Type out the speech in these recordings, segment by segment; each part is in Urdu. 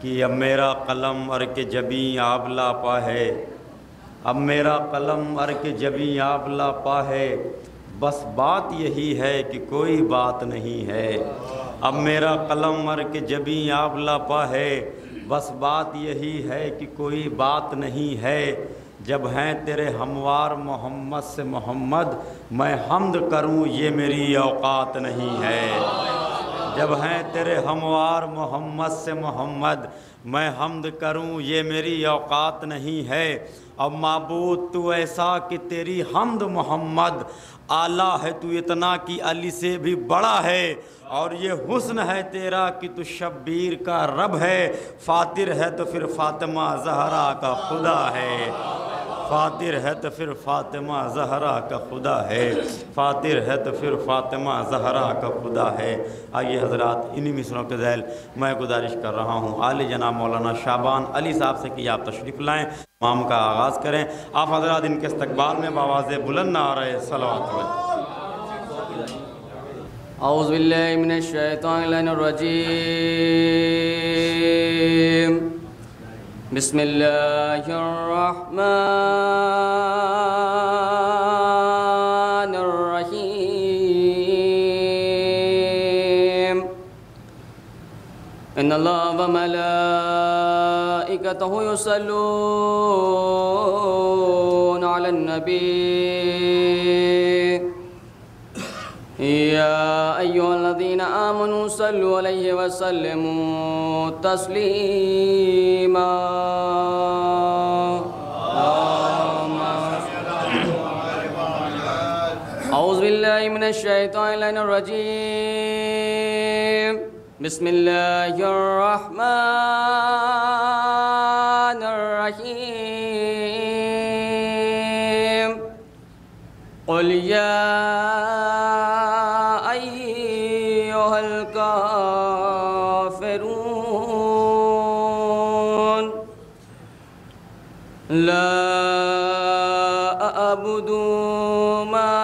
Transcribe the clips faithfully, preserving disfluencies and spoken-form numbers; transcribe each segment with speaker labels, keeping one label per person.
Speaker 1: کہ اب میرا قلم ار کے جبیں آبلا پا ہے، اب میرا قلم ار کے جبیں آبلا پا ہے، بس بات یہی ہے کہ کوئی بات نہیں ہے۔ اب میرا قلم ار کے جبیں آبلا پا ہے، بس بات یہی ہے کہ کوئی بات نہیں ہے۔ جب ہیں تیرے ہموار محمد سے محمد، میں حمد کروں یہ میری اوقات نہیں ہے۔ جب ہیں تیرے ہموار محمد سے محمد، میں حمد کروں یہ میری اوقات نہیں ہے۔ اب معبود تو ایسا کہ تیری حمد محمد، اعلیٰ ہے تو اتنا کہ علی سے بھی بڑا ہے، اور یہ حسن ہے تیرا کہ تو شبیر کا رب ہے، فاتر ہے تو پھر فاطمہ زہرا کا خدا ہے، فاتر ہے تو پھر فاطمہ زہرا کا خدا ہے، فاتر ہے تو پھر فاطمہ زہرا کا خدا ہے۔ آئیے حضرات، انہی مصروں کے ذیل میں گزارش کر رہا ہوں عالی جناب مولانا شعبان علی صاحب سے کہ آپ تشریف لائیں، مام کا آغاز کریں۔ آپ حضرات ان کے استقبال میں بآواز بلند نعرہ صلوات پڑھیں۔
Speaker 2: اعوذ باللہ من الشیطان الرجیم، بسم اللہ الرحمن الرحیم۔ ان اللہ و ملائکتہ یصلون علی النبی، یا ایہا الذین آمنوا صلوا علیہ وسلموا تسلیما۔ اعوذ باللہ من الشیطان الرجیم، بسم اللہ الرحمن الرحیم۔ قل یا ایہا الکافرون، لا اعبد ما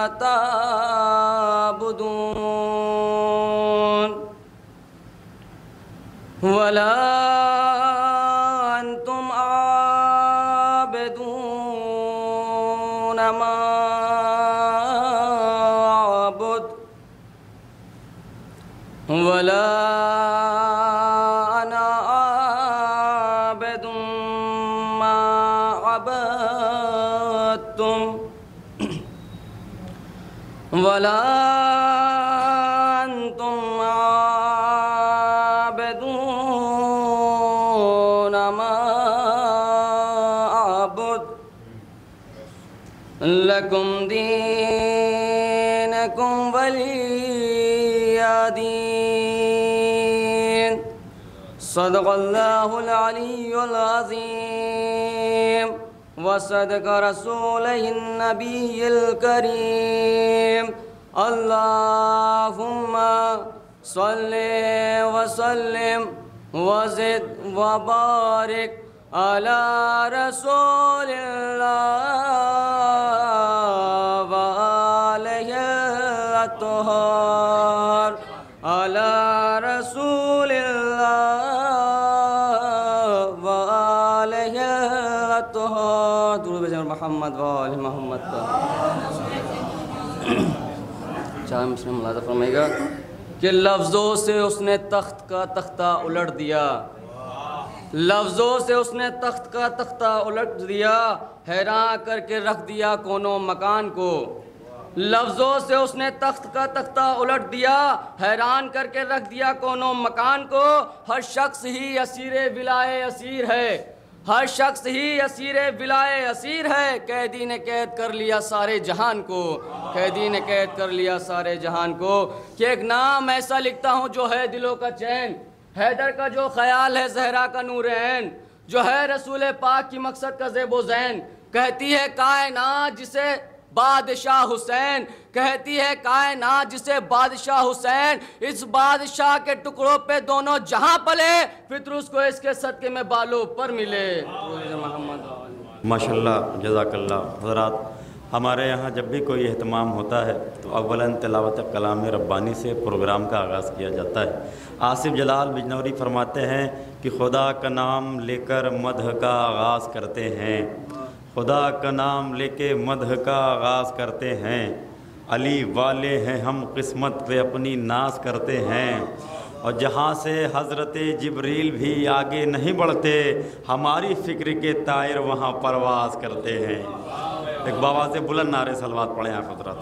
Speaker 2: تعبدون، ولا انتم عابدون ما اعبد، ولا انا عابد ما عبدتم، ولا انتم عابدون ما اعبد، لکم دینکم ولی دین۔ صدق اللہ العلی العظیم، وصدق رسولہ النبی الکریم۔ اللہم صلی وسلم وزد وبارک علی رسول اللہ وآلہ الطہار، علی رسول اللہ وآلہ الطہار۔ درود بجانب محمد وآلہ محمد کا۔ چاہے مجھ نے ملاحظہ فرمائے گا کہ لفظوں سے اس نے تخت کا تختہ الٹ دیا، لفظوں سے اس نے تخت کا تختہ الٹ دیا، حیران کر کے رکھ دیا کونوں مکان کو۔ لفظوں سے اس نے تخت کا تختہ الٹ دیا، حیران کر کے رکھ دیا کونوں مکان کو۔ ہر شخص ہی اسیر ولائے اسیر ہے، ہر شخص ہی اسیر ولائے اسیر ہے، قیدی نے قید کر لیا سارے جہان کو، قیدی نے قید کر لیا سارے جہان کو۔ کہ ایک نام ایسا لکھتا ہوں جو ہے دلوں کا چین، حیدر کا جو خیال ہے زہرا کا نور عین، جو ہے رسول پاک کی مقصد کا زیب و زین۔ کہتی ہے کائنات جسے بادشاہ حسین، کہتی ہے کائنات جسے بادشاہ حسین، اس بادشاہ کے ٹکڑوں پہ دونوں جہاں پلے، فطر اس کو اس کے صدقے میں بالوں پر ملے۔
Speaker 1: ماشاءاللہ، جزاک اللہ۔ حضرات ہمارے یہاں جب بھی کوئی اہتمام ہوتا ہے تو اولاً تلاوت کلام ربانی سے پروگرام کا آغاز کیا جاتا ہے۔ آصف جلال بجنوری فرماتے ہیں کہ خدا کا نام لے کر مدح کا آغاز کرتے ہیں، خدا کا نام لے کے مدح کا آغاز کرتے ہیں، علی والے ہیں ہم قسمت پہ اپنی ناز کرتے ہیں، اور جہاں سے حضرت جبریل بھی آگے نہیں بڑھتے ہماری فکر کے طائر وہاں پرواز کرتے ہیں۔ ایک بابا سے بلند نعرے صلوات پڑھیں آپ حضرات۔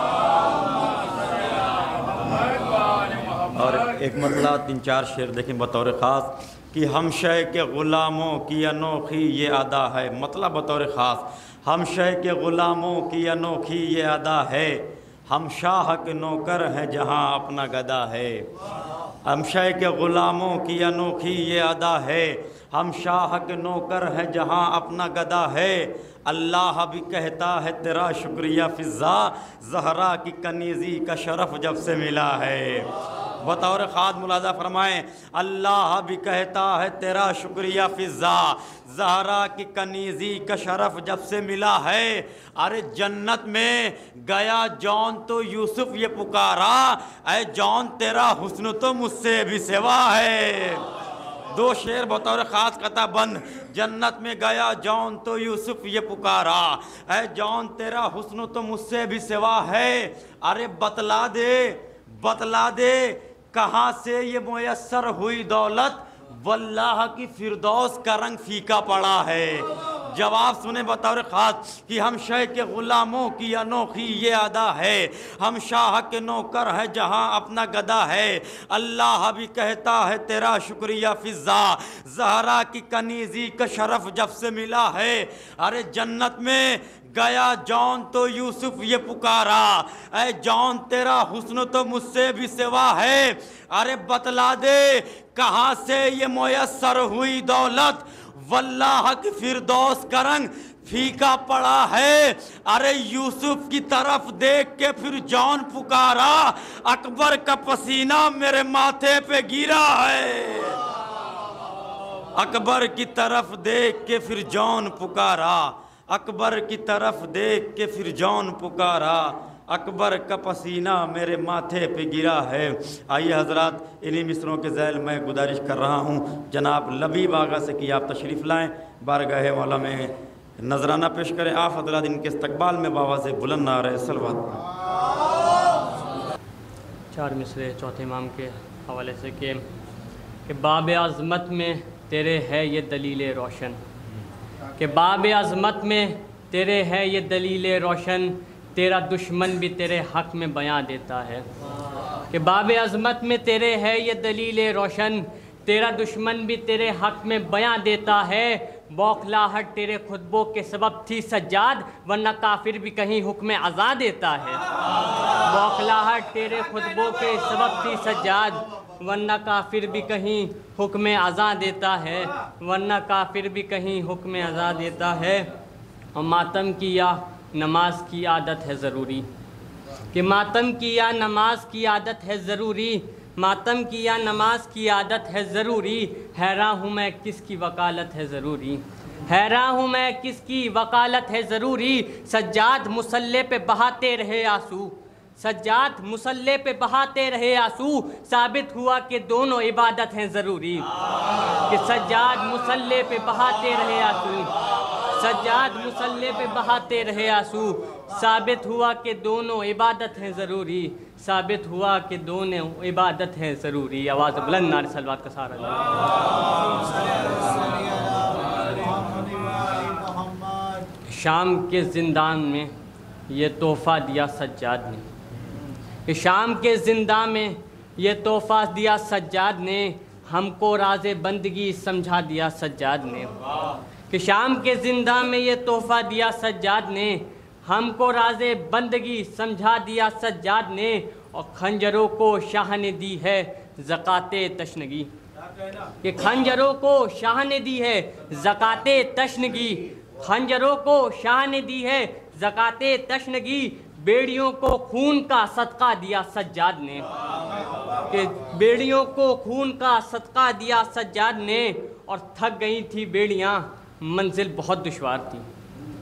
Speaker 1: اور ایک مرتبہ تین چار شعر دیکھیں بطور خاص کہ ہم شے کے غلاموں کی انوکھی یہ ادا ہے، مطلب بطور خاص ہم شے کے غلاموں کی انوکھی یہ ادا ہے، ہم شاہ کے نوکر ہیں جہاں اپنا گدا ہے، ہم شے کے غلاموں کی انوکھی یہ ادا ہے، ہم شاہ کے نوکر ہیں جہاں اپنا گدا ہے، اللہ بھی کہتا ہے تیرا شکریہ فضا، زہرا کی کنیزی کا شرف جب سے ملا ہے۔ بطور خاص ملاحظہ فرمائیں، اللہ بھی کہتا ہے تیرا شکریہ فضا، زہرا کی کنیزی کا شرف جب سے ملا ہے، ارے جنت میں گیا جون تو یوسف یہ پکارا، اے جون تیرا حسن تو مجھ سے بھی سوا ہے۔ دو شعر بطور خاص قطع بند، جنت میں گیا جون تو یوسف یہ پکارا، اے جون تیرا حسن تو مجھ سے بھی سوا ہے، ارے بتلا دے بتلا دے کہاں سے یہ میسر ہوئی دولت، واللہ کی فردوس کا رنگ پھیکا پڑا ہے۔ جواب سنیں بطور خاص کہ ہم شے کے غلاموں کی انوکھی یہ ادا ہے، ہم شاہ کے نوکر ہے جہاں اپنا گدا ہے، اللہ بھی کہتا ہے تیرا شکریہ فضا، زہرا کی کنیزی کا شرف جب سے ملا ہے، ارے جنت میں گیا جون تو یوسف یہ پکارا، اے جون تیرا حسن تو مجھ سے بھی سوا ہے، ارے بتلا دے کہاں سے یہ میسر ہوئی دولت، واللہ کی فردوس کا رنگ پھیکا پڑا ہے، ارے یوسف کی طرف دیکھ کے پھر جون پکارا، اکبر کا پسینہ میرے ماتھے پہ گرا ہے، اکبر کی طرف دیکھ کے پھر جون پکارا، اکبر کی طرف دیکھ کے پھر جون پکارا، اکبر کا پسینہ میرے ماتھے پہ گرا ہے۔ آئیے حضرات انہی مصروں کے ذیل میں گزارش کر رہا ہوں جناب لبیب آغا سے کہ آپ تشریف لائیں، بارگاہ مولا میں نذرانہ پیش کریں، آپ حضرات ان کے استقبال میں بابا سے بلند نعرے صلوات۔
Speaker 3: چار مصرے چوتھے امام کے حوالے سے کہ کہ باب عظمت میں تیرے ہے یہ دلیل روشن، کہ باب عظمت میں تیرے ہے یہ دلیل روشن، تیرا دشمن بھی تیرے حق میں بیان دیتا ہے، کہ باب عظمت میں تیرے ہے یہ دلیل روشن، تیرا دشمن بھی تیرے حق میں بیان دیتا ہے، بوکھلاہٹ تیرے خطبوں کے سبب تھی سجاد، ورنہ کافر بھی کہیں حکم عزا دیتا ہے، بوکھلاہٹ تیرے خطبوں کے سبب تھی سجاد، ورنہ کافر بھی کہیں حکم عزا دیتا ہے، ورنہ کافر بھی کہیں حکم عزا دیتا ہے، اور ماتم کیا نماز کی عادت ہے ضروری، کہ ماتم کیا نماز کی عادت ہے ضروری، ماتم کیا نماز کی عادت ہے ضروری، حیران ہوں میں کس کی وکالت ہے ضروری، حیران ہوں میں کس کی وکالت ہے ضروری، سجاد مصلے پہ بہاتے رہے آنسو، سجاد مصلے پہ بہاتے رہے آنسو، ثابت ہوا کہ دونوں عبادت ہیں ضروری، کہ سجاد مصلے پہ بہاتے رہے آنسو، سجاد مصلے پہ بہاتے رہے آنسو، ثابت ہوا کہ دونوں عبادت ہیں ضروری، ثابت ہوا کہ دونوں عبادت ہیں ضروری۔ آواز بلند نعرے صلوات کا سہارا لیں۔ شام کے زندان میں یہ تحفہ دیا سجاد نے، کہ شام کے زندان میں یہ تحفہ دیا سجاد نے، ہم کو راز بندگی سمجھا دیا سجاد نے، کہ شام کے زندان میں یہ تحفہ دیا سجاد نے، ہم کو راز بندگی سمجھا دیا سجاد نے، اور خنجروں کو شاہ نے دی ہے زکوٰۃ تشنگی، کہ خنجروں کو شاہ نے دی ہے زکوٰۃ تشنگی، خنجروں کو شاہ نے دی ہے زکوٰۃ تشنگی، بیڑیوں کو خون کا صدقہ دیا سجاد نے، کہ بیڑیوں کو خون کا صدقہ دیا سجاد نے، اور تھک گئی تھی بیڑیاں منزل بہت دشوار تھی،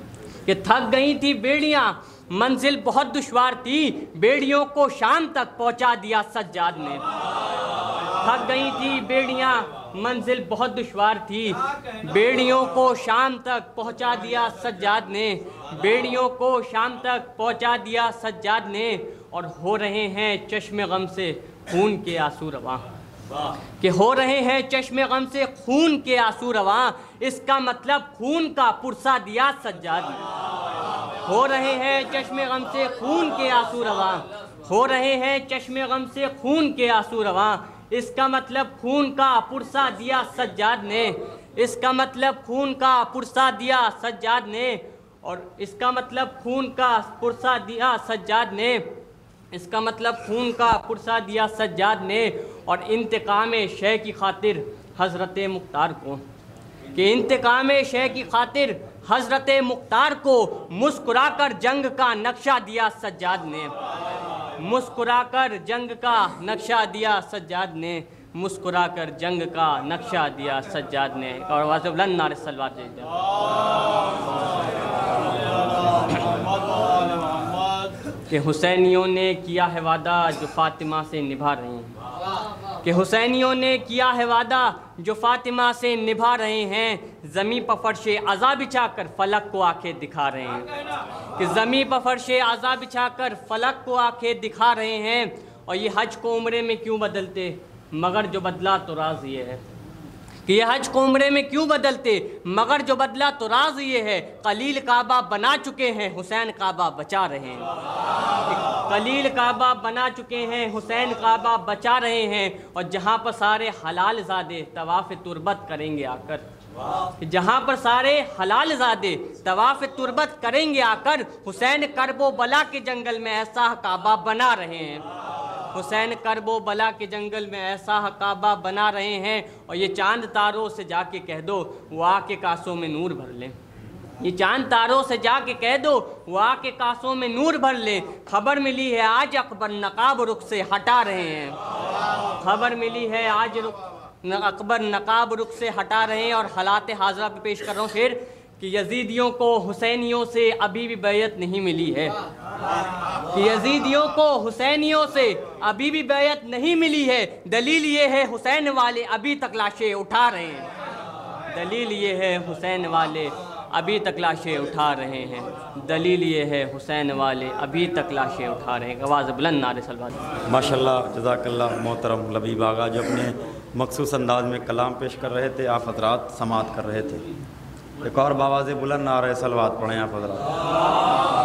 Speaker 3: کہ تھک گئی تھی بیڑیاں منزل بہت دشوار تھی بیڑیوں کو شام تک پہنچا دیا سجاد نے تھک گئی تھی بیڑیاں منزل بہت دشوار تھی بیڑیوں کو شام تک پہنچا دیا سجاد نے بیڑیوں کو شام تک پہنچا دیا سجاد نے اور ہو رہے ہیں چشم غم سے خون کے آنسو رواں کہ ہو رہے ہیں چشم غم سے خون کے آنسو رواں اس کا مطلب خون کا پرسہ دیا سجاد نے ہو رہے ہیں چشم غم سے خون کے آنسو رواں ہو رہے ہیں چشم غم سے خون کے آنسو رواں اس کا مطلب خون کا پرسہ دیا سجاد نے اس کا مطلب خون کا پرسہ دیا سجاد نے اور اس کا مطلب خون کا پرسہ دیا سجاد نے اس کا مطلب خون کا پرسہ دیا سجاد نے اور انتقام شے کی خاطر حضرت مختار کو کہ انتقام شے کی خاطر حضرت مختار کو مسکرا کر جنگ کا نقشہ دیا سجاد نے مسکرا کر جنگ کا نقشہ دیا سجاد نے مسکرا کر جنگ کا نقشہ دیا سجاد نے اور آواز بلند نعرہ صلوات کہ حسینیوں نے کیا ہے وعدہ جو فاطمہ سے نبھا رہے ہیں کہ حسینیوں نے کیا ہے وعدہ جو فاطمہ سے نبھا رہے ہیں زمین پر فرش عزا بچھا کر فلک کو آنکھیں دکھا رہے ہیں کہ زمین پر فرش عزا بچھا کر فلک کو آنکھیں دکھا رہے ہیں اور یہ حج کو عمرے میں کیوں بدلتے مگر جو بدلا تو راز یہ ہے کہ یہ حج کو عمرے میں کیوں بدلتے مگر جو بدلا تو راز یہ ہے قلیل کعبہ بنا چکے ہیں حسین کعبہ بچا رہے ہیں قلیل کعبہ بنا چکے ہیں حسین کعبہ بچا رہے ہیں اور جہاں پر سارے حلال زادے طواف تربت کریں گے آ کر جہاں پر سارے حلال زادے طواف تربت کریں گے آ کر حسین کرب و بلا کے جنگل میں ایسا کعبہ بنا رہے ہیں حسین کرب و بلا کے جنگل میں ایسا کعبہ بنا رہے ہیں اور یہ چاند تاروں سے جا کے کہہ دو وہ آ کے کاسوں میں نور بھر لیں یہ چاند تاروں سے جا کے کہہ دو وہ آ کے کاسوں میں نور بھر لیں خبر ملی ہے آج اکبر نقاب رخ سے ہٹا رہے ہیں خبر ملی ہے آج اکبر نقاب رخ سے ہٹا رہے ہیں اور حالات حاضرہ پہ پیش کر رہا ہوں پھر کہ یزیدیوں کو حسینیوں سے ابھی بھی بیعت نہیں ملی ہے کہ یزیدیوں کو حسینیوں سے ابھی بھی بیعت نہیں ملی ہے دلیل یہ ہے حسین والے ابھی تک لاشیں اٹھا رہے ہیں دلیل یہ ہے حسین والے ابھی تک لاشیں اٹھا رہے ہیں دلیل یہ ہے حسین والے ابھی تک لاشیں اٹھا رہے ہیں آواز بلند نعرہ صلوات
Speaker 1: ماشاءاللہ جزاک اللہ محترم لبیب آغا جو اپنے مخصوص انداز میں کلام پیش کر رہے تھے آپ حضرات سماعت کر رہے تھے ایک اور باواز بلند نعرہ صلوات پڑھیں آپ حضرات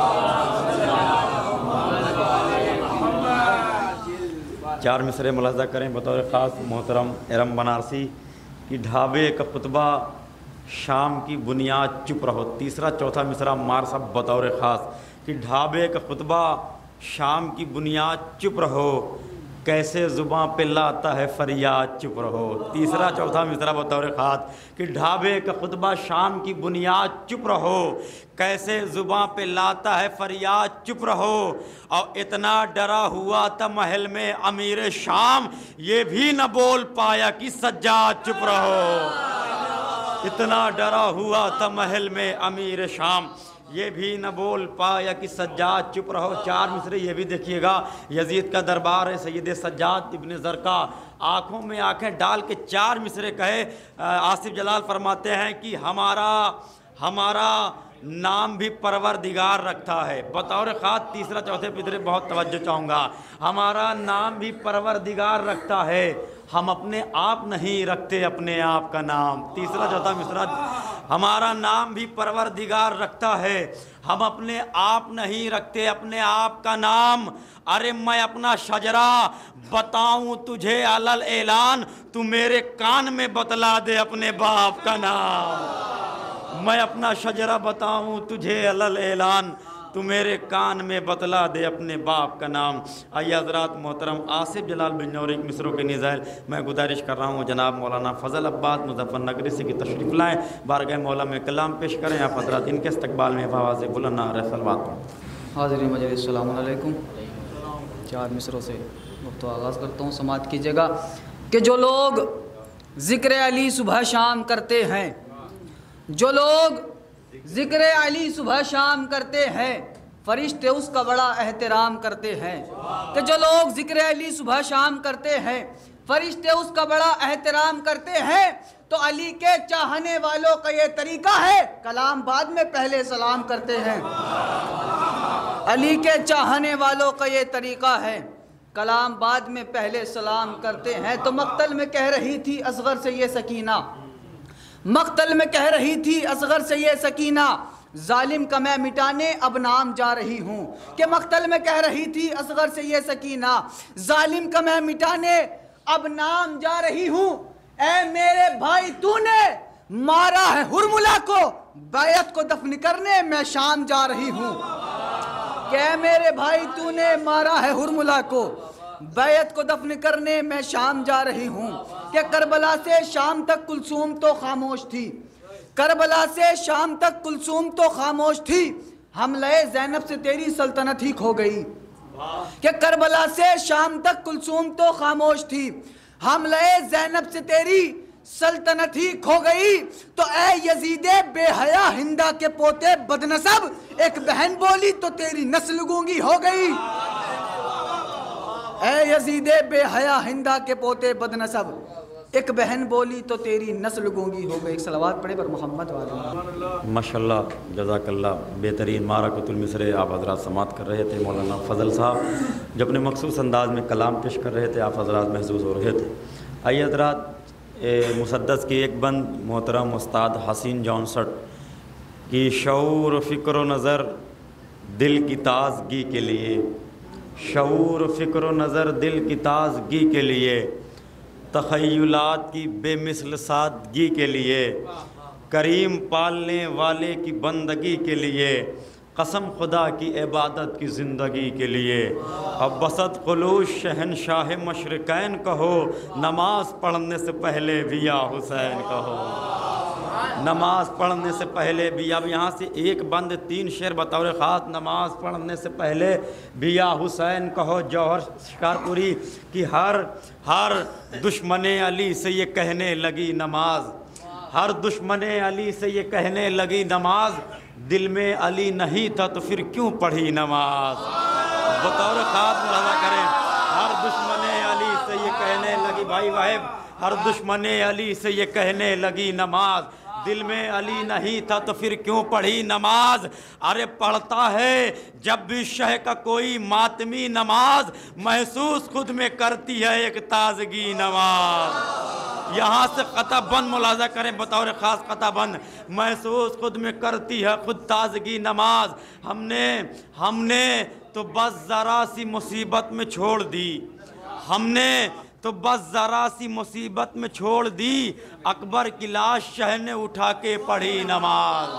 Speaker 1: چار مصرے ملاحظہ کریں بطور خاص محترم ارم بنارسی کی ڈھابے کا خطبہ شام کی بنیاد چپ رہو تیسرا چوتھا مصرع مار صاحب بطور خاص کہ ڈھابے کا خطبہ شام کی بنیاد چپ رہو کیسے زباں پہ لاتا ہے فریاد چپ رہو تیسرا چوتھا مصرع بطور خاص کہ ڈھابے کا خطبہ شام کی بنیاد چپ رہو کیسے زباں پہ لاتا ہے فریاد چپ رہو اور اتنا ڈرا ہوا تھا محل میں امیر شام یہ بھی نہ بول پایا کہ سجاد چپ رہو اتنا ڈرا ہوا تھا محل میں امیر شام یہ بھی نہ بول پایا کہ سجاد چپ رہو چار مصرے یہ بھی دیکھیے گا یزید کا دربار ہے سید سجاد ابن زرقا آنکھوں میں آنکھیں ڈال کے چار مصرے کہے آصف جلال فرماتے ہیں کہ ہمارا ہمارا نام بھی پروردگار رکھتا ہے بطور خاص تیسرا چوتھے پدرے بہت توجہ چاہوں گا ہمارا نام بھی پروردگار رکھتا ہے ہم اپنے آپ نہیں رکھتے اپنے آپ کا نام تیسرا چوتھا مصرع ہمارا نام بھی پروردگار رکھتا ہے ہم اپنے آپ نہیں رکھتے اپنے آپ کا نام ارے میں اپنا شجرہ بتاؤں تجھے علل اعلان تو میرے کان میں بتلا دے اپنے باپ کا نام میں اپنا شجرہ بتاؤں تجھے علل اعلان تو میرے کان میں بتلا دے اپنے باپ کا نام آئیے حضرات محترم آصف جلال بن نور ایک مصروں کے نزائل میں گزارش کر رہا ہوں جناب مولانا فضل عباد مظفر نگری سے کی تشریف لائیں بارگاہ مولا میں کلام پیش کریں آپ حضرات ان کے استقبال میں آواز بلند نعرہ صلوات
Speaker 4: حاضرین مجلس السلام علیکم چار مصروں سے گفتگو آغاز کرتا ہوں سماعت کیجیے گا کہ جو لوگ ذکر علی صبح شام کرتے ہیں جو لوگ ذکر علی صبح شام کرتے ہیں فرشتے اس کا بڑا احترام کرتے ہیں کہ جو لوگ ذکر علی صبح شام کرتے ہیں فرشتے اس کا بڑا احترام کرتے ہیں تو علی کے چاہنے والوں کا یہ طریقہ ہے کلام بعد میں پہلے سلام کرتے ہیں علی کے چاہنے والوں کا یہ طریقہ ہے کلام بعد میں پہلے سلام کرتے ہیں تو مقتل میں کہہ رہی تھی اصغر سے یہ سکینہ مقتل میں کہہ رہی تھی اصغر سے یہ سکینہ ظالم کا میں مٹانے اب نام جا رہی ہوں کہ مقتل میں کہہ رہی تھی اصغر سے یہ سکینہ ظالم کا میں مٹانے اب نام جا رہی ہوں اے میرے بھائی تو نے مارا ہے ہرملا کو بیعت کو دفن کرنے میں شام جا رہی ہوں کہ اے میرے بھائی تو نے مارا ہے ہرملا کو بیعت کو دفن کرنے میں شام جا رہی ہوں کہ کربلا سے شام تک کلثوم تو خاموش تھی کربلا سے شام تک کلثوم تو خاموش تھی حملہ زینب سے تیری سلطنت ہی کھو گئی کہ کربلا سے شام تک کلثوم تو خاموش تھی حملہ زینب سے تیری سلطنت ہی کھو گئی تو اے یزید بے حیا ہندا کے پوتے بدنسب ایک بہن بولی تو تیری نسل گونگی ہو گئی اے یزید بے حیا ہندا کے پوتے بدنسب ایک بہن بولی تو تیری نسل گونگی ہو گئی. ایک صلوات پڑھے پر محمد والے.
Speaker 1: ماشاءاللہ جزاک اللہ. بہترین معرکۃ المصر آپ حضرات سماعت کر رہے تھے. مولانا فضل صاحب جو اپنے مخصوص انداز میں کلام پیش کر رہے تھے آپ حضرات محظوظ ہو رہے تھے. آئیے حضرات مسدس کی ایک بند محترم استاد حسین جونسٹ کی شعور و فکر و نظر دل کی تازگی کے لیے شعور و فکر و نظر دل کی تازگی کے لیے تخیلات کی بے مثل سادگی کے لیے کریم پالنے والے کی بندگی کے لیے قسم خدا کی عبادت کی زندگی کے لیے اب بسط خلوص شہنشاہ مشرقین کہو نماز پڑھنے سے پہلے بھی یا حسین کہو نماز پڑھنے سے پہلے بھی. اب یہاں سے ایک بند تین شعر بطور خاص نماز پڑھنے سے پہلے بھی یا حسین کہو. جوہر شکارپوری کی ہر ہر دشمن علی سے یہ کہنے لگی نماز ہر دشمن علی سے یہ کہنے لگی نماز دل میں علی نہیں تھا تو پھر کیوں پڑھی نماز. بطور خاص ملاحظہ کریں ہر دشمن علی سے یہ کہنے لگی بھائی واحب ہر دشمن علی سے یہ کہنے لگی نماز دل میں علی نہیں تھا تو پھر کیوں پڑھی نماز. ارے پڑھتا ہے جب بھی شہ کا کوئی ماتمی نماز محسوس خود میں کرتی ہے ایک تازگی نماز. یہاں سے قطع بند ملاحظہ کریں بطور خاص قطع بند محسوس خود میں کرتی ہے خود تازگی نماز. ہم نے ہم نے تو بس ذرا سی مصیبت میں چھوڑ دی ہم نے تو بس ذرا سی مصیبت میں چھوڑ دی اکبر کی لاش شہ نے اٹھا کے پڑھی نماز.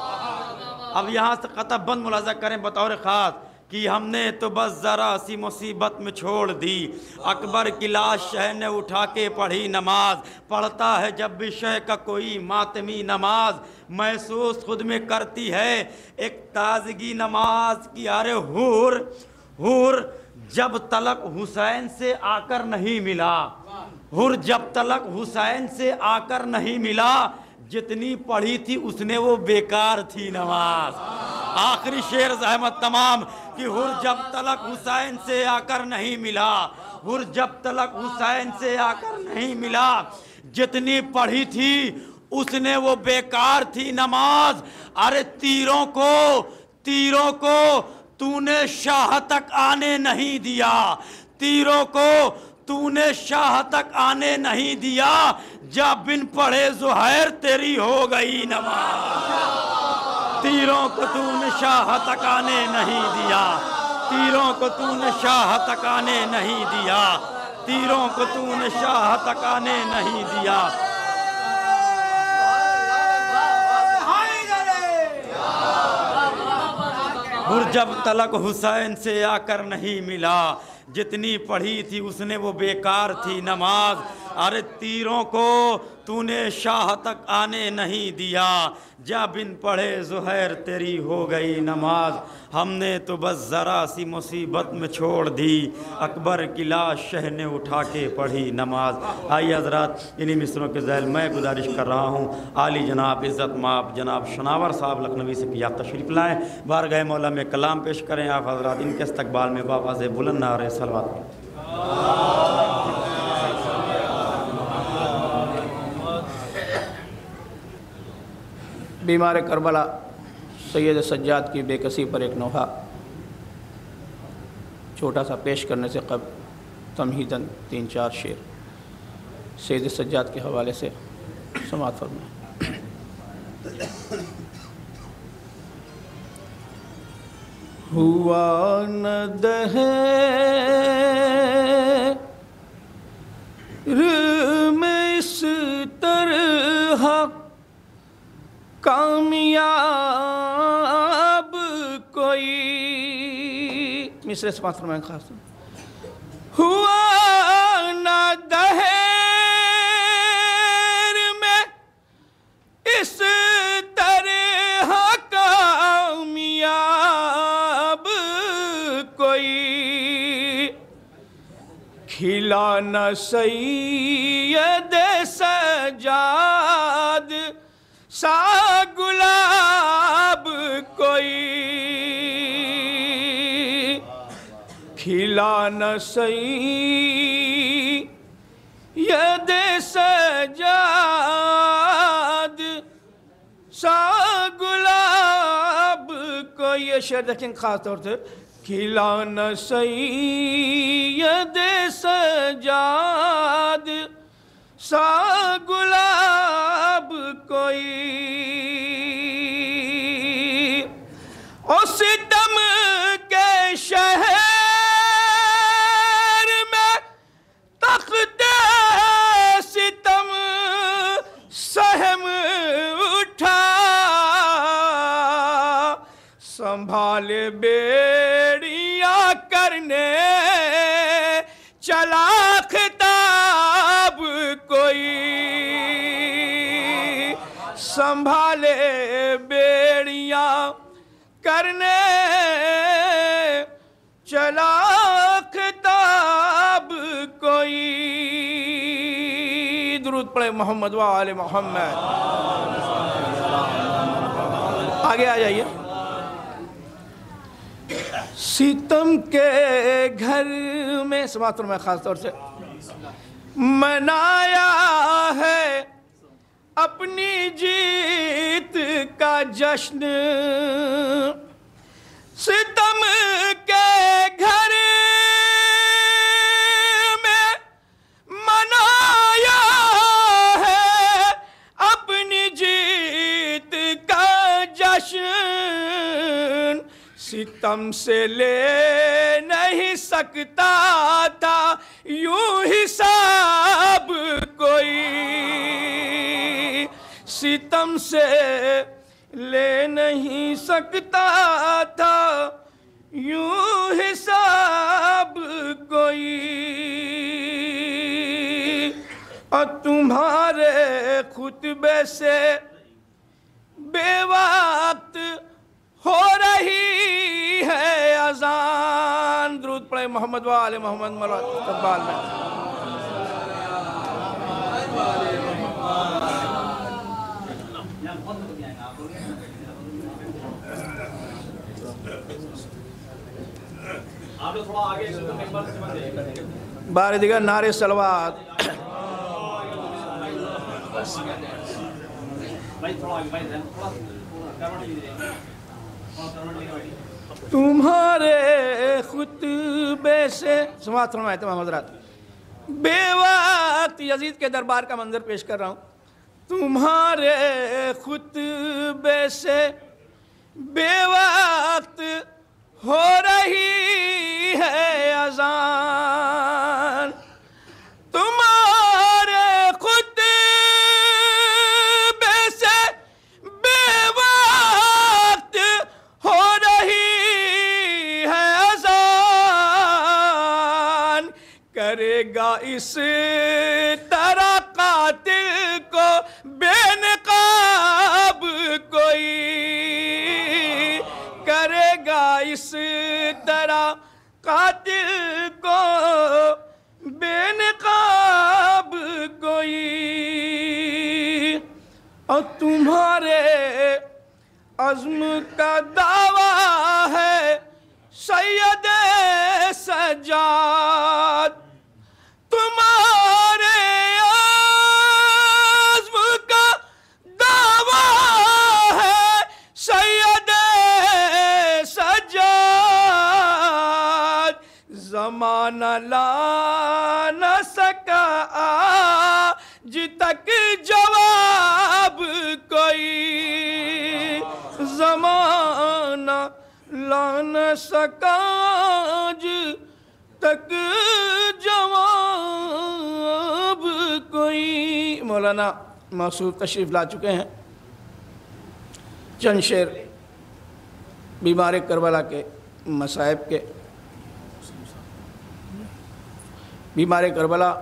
Speaker 1: اب یہاں سے قطع بند ملاحظہ کریں بطور خاص کہ ہم نے تو بس ذرا سی مصیبت میں چھوڑ دی اکبر کی لاش شہ نے اٹھا کے پڑھی نماز. پڑھتا ہے جب بھی شہ کا کوئی ماتمی نماز محسوس خود میں کرتی ہے ایک تازگی نماز کی. ارے حور حور جب تلک حسین سے آ کر نہیں ملا حر جب تلک حسین سے آ کر نہیں ملا جتنی پڑھی تھی اس نے وہ بیکار تھی نماز. آخری شعر زحمت تمام کہ حر جب تلک حسین سے آ کر نہیں ملا حر جب تلک حسین سے آ کر نہیں ملا جتنی پڑھی تھی اس نے وہ بیکار تھی نماز. ارے تیروں کو تیروں کو تو نے شاہ تک آنے نہیں دیا تیروں کو تو نے شاہ تک آنے نہیں دیا جب بن پڑھے زہیر تیری ہو گئی نماز. تیروں کو تو نے شاہ تک آنے نہیں دیا تیروں کو تو نے شاہ تک آنے نہیں دیا تیروں کو تو نے شاہ تک آنے نہیں دیا. اور جب تلک حسین سے آ کر نہیں ملا جتنی پڑھی تھی اس نے وہ بیکار تھی نماز. अरे तीरों को तूने शाह तक आने नहीं दिया, जब बिन पढ़े ज़ुहैर तेरी हो गई नमाज। हमने तो बस ज़रा सी मुसीबत में छोड़ दी, अकबर की लाश शह ने उठा के पढ़ी नमाज। आइए हज़रात, इन्हीं मिसरों के ज़ैल मैं गुजारिश कर रहा हूँ आली जनाब इज़्ज़त माप जनाब शनावर साहब लखनवी से कि आप तशरीफ़ लाएँ, बारगाह मौला में कलाम पेश करें। आप हज़रात इनके इस्तक़बाल में बावाज़ बुलंद नारे सलवात।
Speaker 5: बीमार करबला सैयद सज्जाद की बेकसी पर एक नोहा छोटा सा पेश करने से कबल तमहीदन तीन चार शेर सैयद सज्जाद के हवाले से समाअत फरमाएं। हुआ न दहर में इस तरह कामयाब कोई, मिसरे समाअत फरमाएं खास। हुआ न दहर में इस तरह कामयाब कोई, खिला न सैयद सज्जाद सा गुलाब कोई, खिला न सैयद सज्जाद सा गुलाब कोई। ये शेर देखें खास तौर से, खिला न सैयद सज्जाद सा गुलाब कोई, उस दम के शहर में तख्ते सितम सहम उठा, संभाले बेड़िया करने चला खिताब कोई, संभाले बेड़िया करने चला खिताब कोई। दुरूद पढ़े मोहम्मद व आले मोहम्मद। आगे आ जाइए। सितम के घर में समाअत में खास तौर से मनाया है अपनी जीत का जश्न, सितम के घर में मनाया है अपनी जीत का जश्न, सितम से ले नहीं सकता था यूं हिसाब कोई, सितम से ले नहीं सकता था यूं हिसाब कोई, और तुम्हारे खुतबे से बेवक्त हो रही है अजान। दुरूद पढ़े मोहम्मद व आले मोहम्मद मौला इस्तक़बाल में। बार दिगर नारे सलवात। तुम्हारे खुतबे से समाअत फरमाएं तमाम हज़रात। बेवक्त यजीद के दरबार का मंजर पेश कर रहा हूँ। तुम्हारे खुतबे से बेवक्त हो रही है अज़ान, तुम्हारे खुतबे से बेवक्त हो रही है अज़ान, करेगा इस اس طرح قاتل کو بے نقاب کوئی، اور تمہارے عزم کا دعویٰ ہے سید سجاد، تمہارے عزم کا دعویٰ ہے سید سجاد، زمانہ لا نہ سکا آج تک جواب کوئی، زمانہ لا نہ سکا آج تک جواب کوئی۔ مولانا موصوف تشریف لا چکے ہیں، چند شعر بیمار کربلا کے مصائب کے۔ بیمار کربلا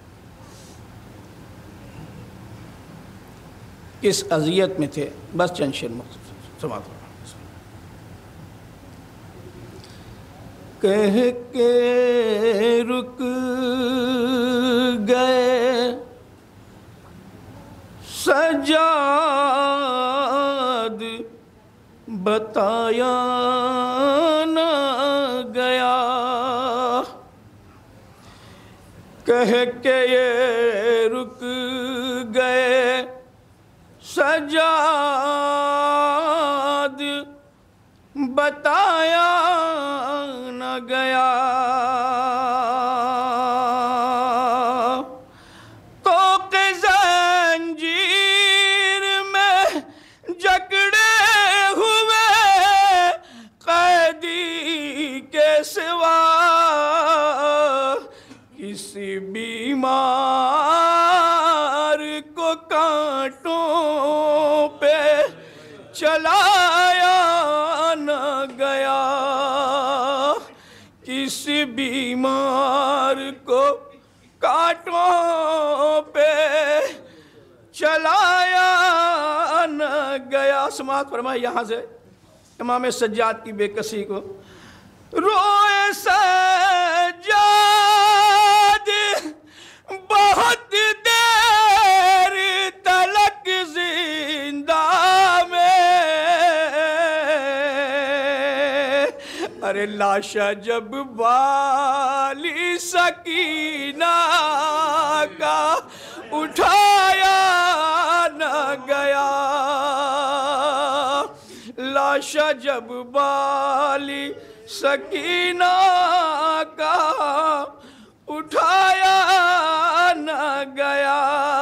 Speaker 5: کس اذیت میں تھے، بس چند شعر سماعت کرو۔ کہہ کے رک گئے سجاد، بتایا نہ گیا، کہہ کے یہ رک گئے سجاد، بتایا نہ گیا، طوق زنجیر میں جکڑے ہوئے قیدی کے سوا کسی بیمار کو کانٹوں پہ چلایا نہ گیا، کسی بیمار کو کانٹوں پہ چلایا نہ گیا۔ سماعت فرمائے یہاں سے امام سجاد کی بے کسی کو۔ روئے سجاد بہت دیر تلک زندہ میں، ارے لاشا جب بالی سکینہ کا اٹھایا نہ گیا، لاشا جب بالی سکینہ کا اٹھایا نہ گیا،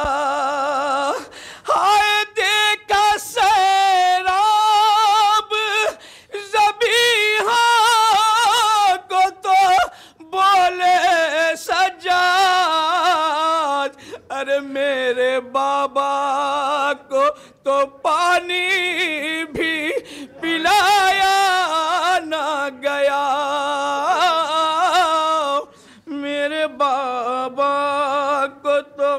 Speaker 5: ہائے دیکھا سیراب ذبیحہ کو تو بولے سجاد، ارے میرے بابا کو تو پانی بھی پلایا نہ گیا، میرے بابا کو تو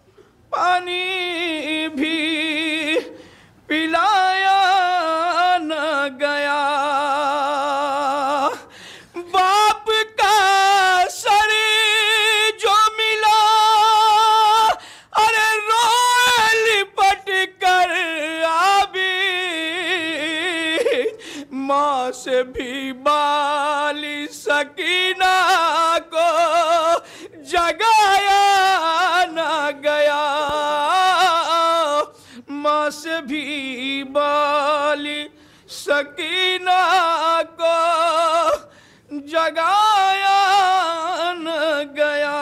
Speaker 5: پانی بھی پلایا نہ گیا، باپ کا سر جو ملا ارے روئے لپٹ کر آبی، ماں سے بھی بالی سکینہ کو جگایا نہ گیا، ماں سے بھی بالی سکینہ کو جگایا نہ گیا۔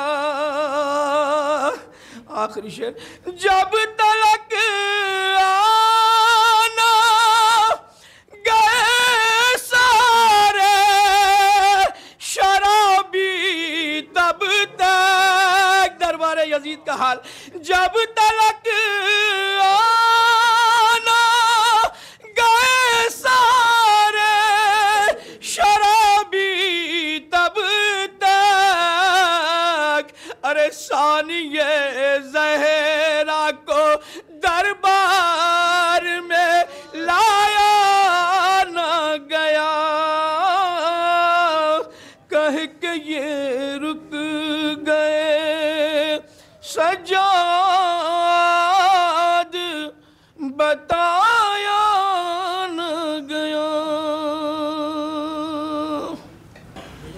Speaker 5: آخری شعر، جب تلک آنا گئے سارے شرابی، تب تک دربار یزید کا حال، جب تلک آنا گئے سارے شرابی، تب تک ارے ثانیہ زہرا کو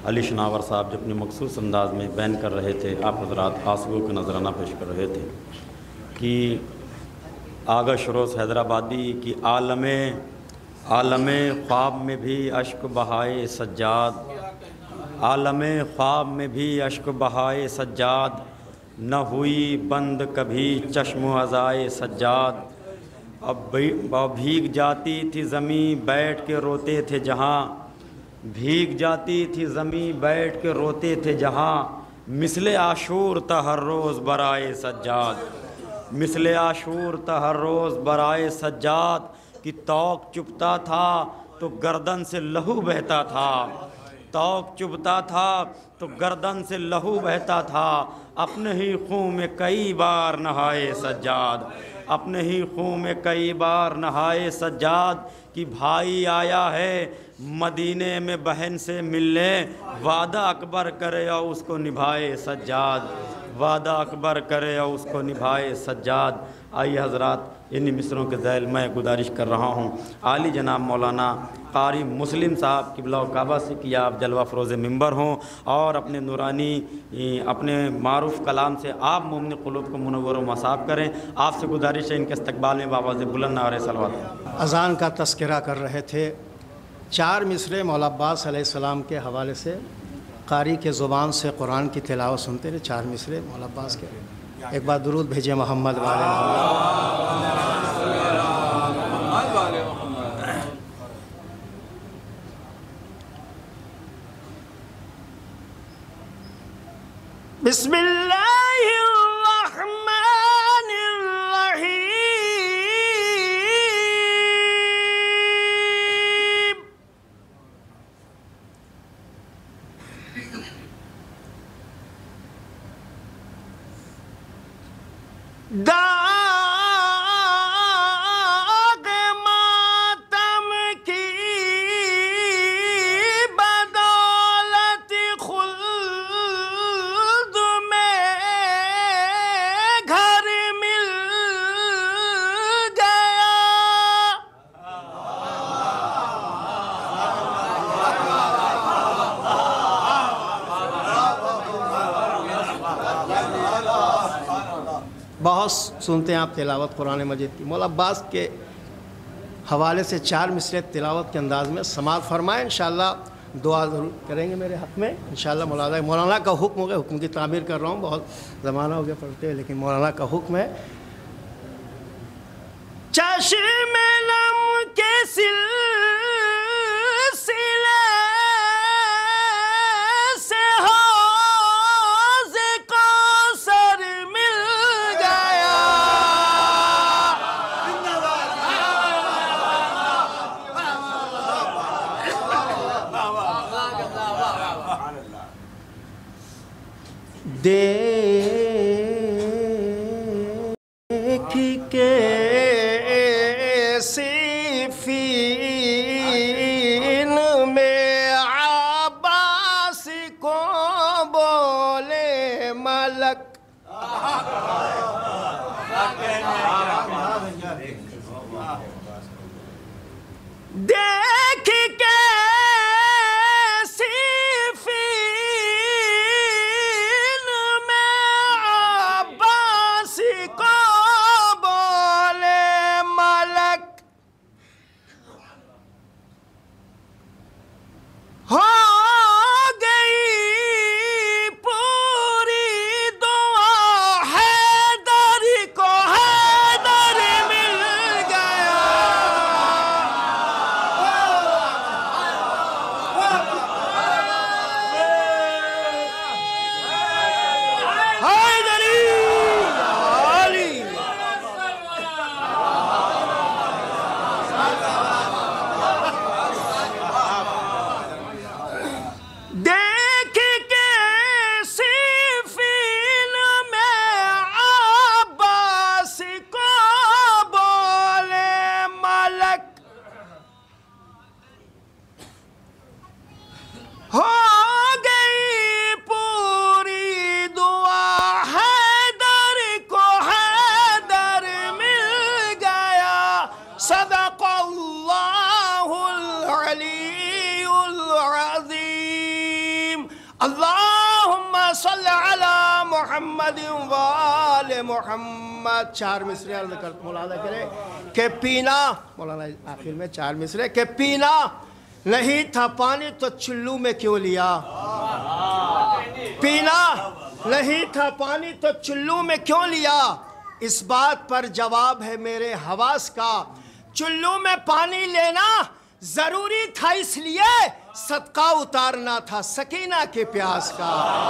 Speaker 1: علی شناور صاحب جو اپنے مخصوص انداز میں بیان کر رہے تھے، آپ حضرات آنسوؤں کا نذرانہ پیش کر رہے تھے کہ آغا شروز حیدرآبادی کی عالم عالم خواب میں بھی اشک بہائے سجاد، عالم خواب میں بھی اشک بہائے سجاد، نہ ہوئی بند کبھی چشم و عزائے سجاد۔ اب بھیگ جاتی تھی زمین بیٹھ کے روتے تھے جہاں، بھیگ جاتی تھی زمین بیٹھ کے روتے تھے جہاں، مثل عاشور تھا ہر روز برائے سجاد، مثل عاشور تھا ہر روز برائے سجاد، کہ توق چپتا تھا تو گردن سے لہو بہتا تھا، توق چبھتا تھا تو گردن سے لہو بہتا تھا، اپنے ہی خون میں کئی بار نہائے سجاد، اپنے ہی خون میں کئی بار نہائے سجاد، کہ بھائی آیا ہے مدینے میں بہن سے ملنے، وعدہ اکبر کرے اور اس کو نبھائے سجاد، وعدہ اکبر کرے اور اس کو نبھائے سجاد۔ آئیے حضرات انہی مصروں کے ذیل میں گزارش کر رہا ہوں عالی جناب مولانا قاری مسلم صاحب قبلہ و کعبہ سے کیا آپ جلوہ فروز ممبر ہوں اور اپنے نورانی اپنے معروف کلام سے آپ مومن قلوب کو منور و مصاب کریں۔ آپ سے گزارش ہے ان کے استقبال میں بآواز بلند نعرہ صلوات۔
Speaker 6: اذان کا تذکرہ کر رہے تھے، چار مصرے مولا عباس علیہ السلام کے حوالے سے قاری کے زبان سے قرآن کی تلاوت سنتے رہے، چار مصرے مولا عباس کے۔ ایک بار درود بھیجے محمد والے بسم اللہ الرحمن الرحیم۔ داغ ماتم کی بدولت خلد میں گھر مل گیا، بہت سنتے ہیں آپ تلاوت قرآن مجید کی۔ مولا عباس کے حوالے سے چار مصرے تلاوت کے انداز میں سماعت فرمائیں، انشاءاللہ دعا ضرور کریں گے میرے حق میں انشاءاللہ۔ مولانا مولانا کا حکم ہو گیا، حکم کی تعبیر کر رہا ہوں، بہت زمانہ ہو گیا پڑھتے ہیں، لیکن مولانا کا حکم ہے۔ چشم نم کے سلسلے سے حوض کوثر مل گیا، دیکھ کے صفین میں عباس کو بولے ملک، دیکھ کے صفین میں عباس کو بولے ملک، ہو گئی پوری دعا حیدر کو حیدر مل گیا، حیدری علی دیکھ کے صفین میں عباس کو بولے ملک، ہو گئی پوری دعا حیدر کو حیدر مل گیا، صدق اللہ العلی العظیم۔ محمد وآل محمد. چار مصرے عرض کرتا مولانا کرے کہ پینا، مولانا آخر میں چار مصرے کہ پینا نہیں تھا پانی تو چلو میں کیوں لیا. پینا نہیں تھا پانی تو چلو میں کیوں لیا. اس بات پر جواب ہے میرے حواس کا، چلو میں پانی لینا ضروری تھا اس لیے صدقہ اتارنا تھا سکینہ کے پیاس کا.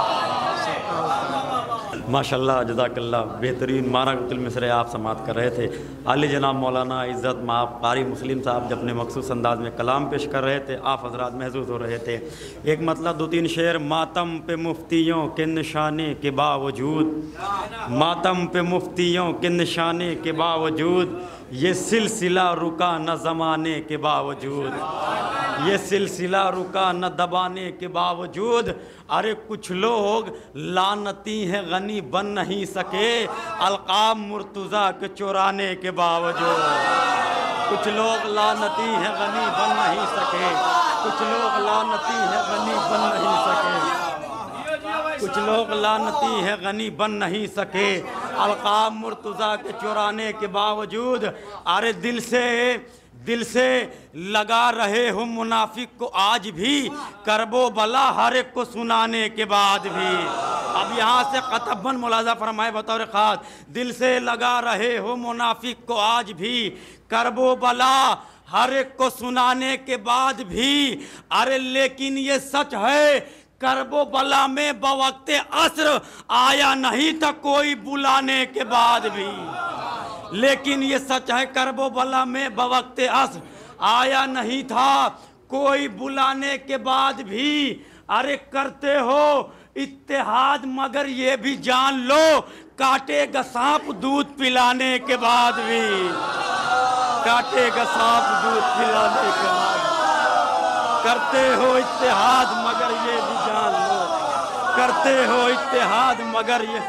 Speaker 1: ماشاءاللہ جزاک اللہ. بہترین مانا قتل مصرے آپ سماعت کر رہے تھے. عالی جناب مولانا عزت مآب قاری مسلم صاحب جب اپنے مخصوص انداز میں کلام پیش کر رہے تھے، آپ حضرات محظوظ ہو رہے تھے. ایک مطلب دو تین شعر. ماتم پہ مفتیوں کے نشانے کے باوجود، ماتم پہ مفتیوں کے نشانے کے باوجود یہ سلسلہ رکا نہ زمانے کے باوجود، یہ سلسلہ رکا نہ دبانے کے باوجود. ارے کچھ لوگ لعنتی ہیں غنی بن نہیں سکے القاب مرتضیٰ کے چورانے کے باوجود. کچھ لوگ لعنتی ہیں غنی بن نہیں سکے، کچھ لوگ لعنتی ہیں غنی بن نہیں سکے، کچھ لوگ لعنتی ہیں غنی بن نہیں سکے القاب مرتضیٰ کے چورانے کے باوجود. ارے دل سے دل سے لگا رہے ہو منافق کو آج بھی کرب و بلا ہر ایک کو سنانے کے بعد بھی. اب یہاں سے قطباً ملاحظہ فرمائے بطور خاص، دل سے لگا رہے ہو منافق کو آج بھی کرب و بلا ہر ایک کو سنانے کے بعد بھی. ارے لیکن یہ سچ ہے کرب و بلا میں بوقت عصر آیا نہیں تھا کوئی بلانے کے بعد بھی. لیکن یہ سچ ہے کرب و بلا میں بوقت عصر آیا نہیں تھا کوئی بلانے کے بعد بھی. ارے کرتے ہو اتحاد مگر یہ بھی جان لو کاٹے گا سانپ دودھ پلانے کے بعد بھی، کاٹے گا سانپ دودھ پلانے کے بعد. کرتے ہو اتحاد مگر یہ بھی جان لو، کرتے ہو اتحاد مگر یہ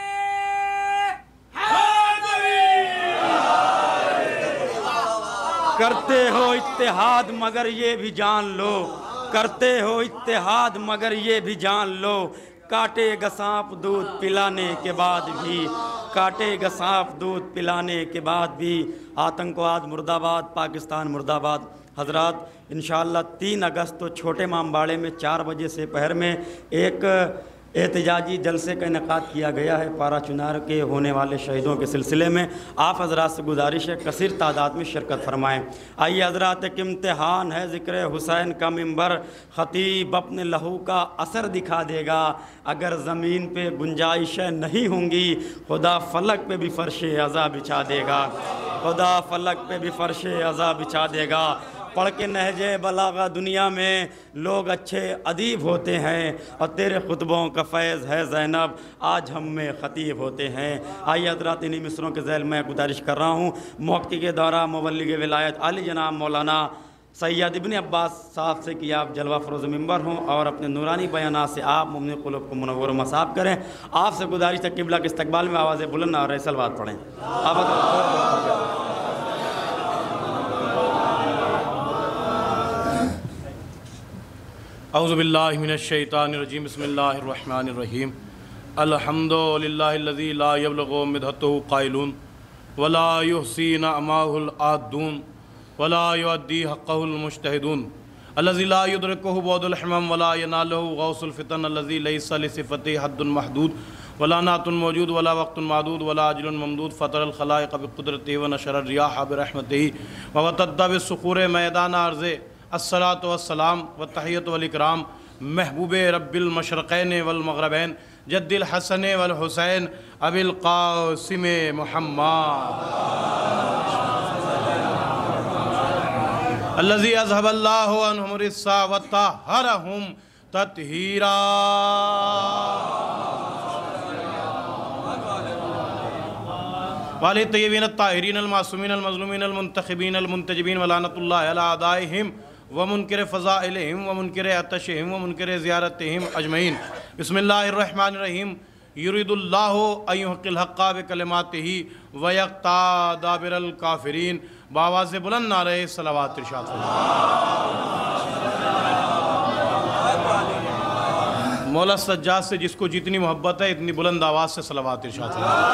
Speaker 1: کرتے ہو اتحاد مگر یہ بھی جان لو، کرتے ہو اتحاد مگر یہ بھی جان لو کاٹے گا سانپ دودھ پلانے کے بعد بھی، کاٹے گا سانپ دودھ پلانے کے بعد بھی. آتنکواد مرد آباد، پاکستان مرد آباد. حضرات انشاءاللہ تین اگست تو چھوٹے امام باڑے میں چار بجے سے پہر میں ایک احتجاجی جلسے کا انعقاد کیا گیا ہے پارا چنار کے ہونے والے شہیدوں کے سلسلے میں. آپ حضرات سے گزارش ہے کثیر تعداد میں شرکت فرمائیں. آئیے حضرات، ایک امتحان ہے ذکر حسین کا منبر، خطیب اپنے لہو کا اثر دکھا دے گا. اگر زمین پہ گنجائشیں نہیں ہوں گی خدا فلک پہ بھی فرش عزا بچھا دے گا، خدا فلک پہ بھی فرش عزا بچھا دے گا. پڑھ کے نہج بلاغہ دنیا میں لوگ اچھے ادیب ہوتے ہیں اور تیرے خطبوں کا فیض ہے زینب آج ہم میں خطیب ہوتے ہیں. آئیے حضرات انہی مصروں کے ذیل میں گزارش کر رہا ہوں. محقق دورہ مبلغ ولایت علی جناب مولانا سید ابن عباس صاحب سے کہ آپ جلوہ فروز ممبر ہوں اور اپنے نورانی بیانات سے آپ مومن قلوب کو منور و مصاب کریں. آپ سے گزارش ہے قبلہ کے استقبال میں آواز بلند اور صلوات پڑھیں. آپ
Speaker 5: اعوذ باللہ من الشیطان الرجیم. بسم اللہ الرحمن الرحیم. الحمد للہ الذی لا یبلغ مدحتہ قائلون ولا یحصی نعماہ العادون ولا یؤدی حقہ المجتہدون الذی لا یدرکہ بعد الحمم ولا ینالہ غوث الفتن الذی لیس لصفتہ حد محدود ولا نعت موجود ولا وقت معدود ولا اجل ممدود فطر الخلائق بقدرتہ ونشر الریاح برحمتہ ووتد بالصخور میدان ارض. الصلاۃ والسلام والتحیۃ والاکرام محبوب رب المشرقین والمغربین جد الحسن والحسین ابی القاسم محمد الذی اذهب اللہ عنہم الرجس وطہرہم تطہیرا. والے طیبین الطاہرین المعصومین المظلومین المنتخبین المنتجبین ولعنت اللہ علی اعدائہم ومنکر فضائلہم ومنکر عطشہم ومنکر زیارتہم اجمعین. بسم اللہ الرحمن الرحیم. یرید اللہ ان یحق الحق بکلماتہ ویقطع دابر الکافرین. بآواز بلند نعرہ صلوات ارشاد فرمائیں. مولا سجاد سے جس کو جتنی محبت ہے اتنی بلند آواز سے صلوات ارشاد فرمائیں۔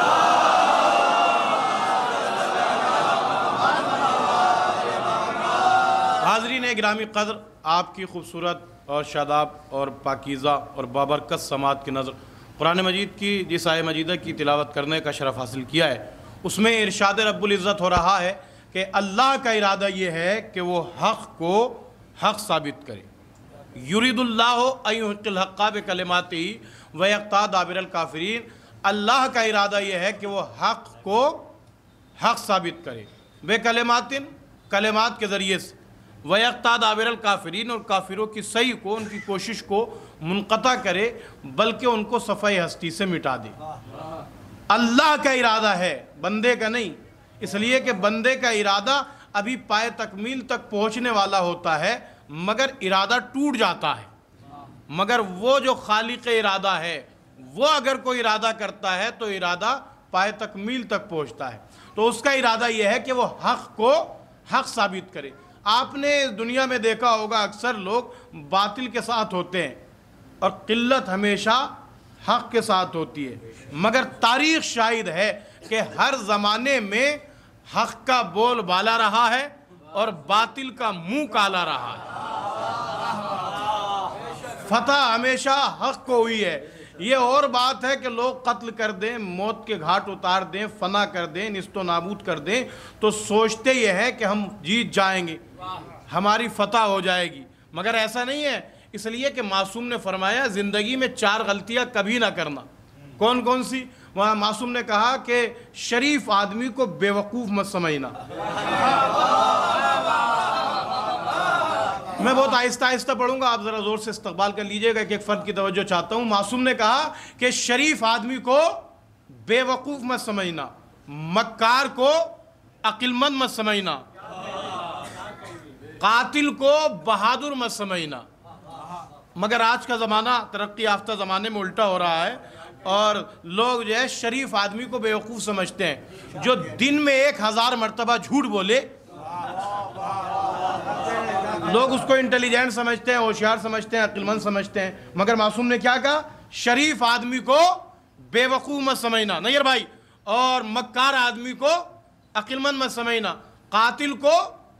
Speaker 5: حاضرین گرامی قدر، آپ کی خوبصورت اور شاداب اور پاکیزہ اور بابرکت سماعت کی نظر قرآن مجید کی جس آیہ مجیدہ کی تلاوت کرنے کا شرف حاصل کیا ہے، اس میں ارشاد رب العزت ہو رہا ہے کہ اللہ کا ارادہ یہ ہے کہ وہ حق کو حق ثابت کرے۔ یرید اللہ ان یحق الحق بکلماتہ ویقطع دابر الکافرین، اللہ کا ارادہ یہ ہے کہ وہ حق کو حق ثابت کرے بے کلمات، کلمات کے ذریعے سے، ویقطع دابر الکافرین، اور کافروں کی صحیح کو، ان کی کوشش کو منقطع کرے، بلکہ ان کو صفحہ ہستی سے مٹا دے۔ اللہ کا ارادہ ہے، بندے کا نہیں، اس لیے کہ بندے کا ارادہ ابھی پائے تکمیل تک پہنچنے والا ہوتا ہے مگر ارادہ ٹوٹ جاتا ہے۔ مگر وہ جو خالق ارادہ ہے، وہ اگر کوئی ارادہ کرتا ہے تو ارادہ پائے تکمیل تک پہنچتا ہے۔ تو اس کا ارادہ یہ ہے کہ وہ حق کو حق ثابت کرے۔ آپ نے دنیا میں دیکھا ہوگا اکثر لوگ باطل کے ساتھ ہوتے ہیں اور قلت ہمیشہ حق کے ساتھ ہوتی ہے، مگر تاریخ شاہد ہے کہ ہر زمانے میں حق کا بول بالا رہا ہے اور باطل کا منہ کالا رہا ہے۔ فتح ہمیشہ حق کو ہوئی ہے۔ یہ اور بات ہے کہ لوگ قتل کر دیں، موت کے گھاٹ اتار دیں، فنا کر دیں، نیست و نابود کر دیں، تو سوچتے یہ ہے کہ ہم جیت جائیں گے، ہماری فتح ہو جائے گی، مگر ایسا نہیں ہے۔ اس لیے کہ معصوم نے فرمایا زندگی میں چار غلطیاں کبھی نہ کرنا۔ کون کون سی؟ وہاں معصوم نے کہا کہ شریف آدمی کو بیوقوف مت سمجھنا۔ میں بہت آہستہ آہستہ پڑھوں گا، آپ ذرا زور سے استقبال کر لیجئے گا کہ ایک فرد کی توجہ چاہتا ہوں۔ معصوم نے کہا کہ شریف آدمی کو بیوقوف مت سمجھنا، مکار کو عقل مند مت سمجھنا، قاتل کو بہادر مت سمجھنا۔ مگر آج کا زمانہ ترقی یافتہ زمانے میں الٹا ہو رہا ہے، اور لوگ جو ہے شریف آدمی کو بیوقوف سمجھتے ہیں، جو دن میں ایک ہزار مرتبہ جھوٹ بولے لوگ اس کو انٹیلیجنٹ سمجھتے ہیں، ہوشیار سمجھتے ہیں، عقل مند سمجھتے ہیں۔ مگر معصوم نے کیا کہا؟ شریف آدمی کو بیوقوف مت سمجھنا نیر بھائی، اور مکار آدمی کو عقل مند مت سمجھنا، قاتل کو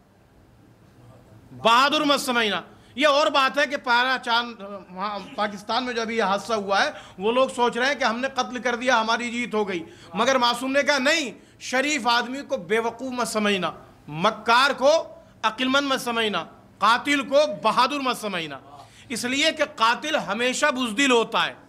Speaker 5: بہادر مت سمجھنا۔ یہ اور بات ہے کہ پارا چاند پاکستان میں جو ابھی یہ حادثہ ہوا ہے، وہ لوگ سوچ رہے ہیں کہ ہم نے قتل کر دیا، ہماری جیت ہو گئی، مگر معصوم نے کہا نہیں، شریف آدمی کو بیوقوف مت سمجھنا، مکار کو عقل مند مت سمجھنا، قاتل کو بہادر مت سمجھنا۔ اس لیے کہ قاتل ہمیشہ بزدل ہوتا ہے،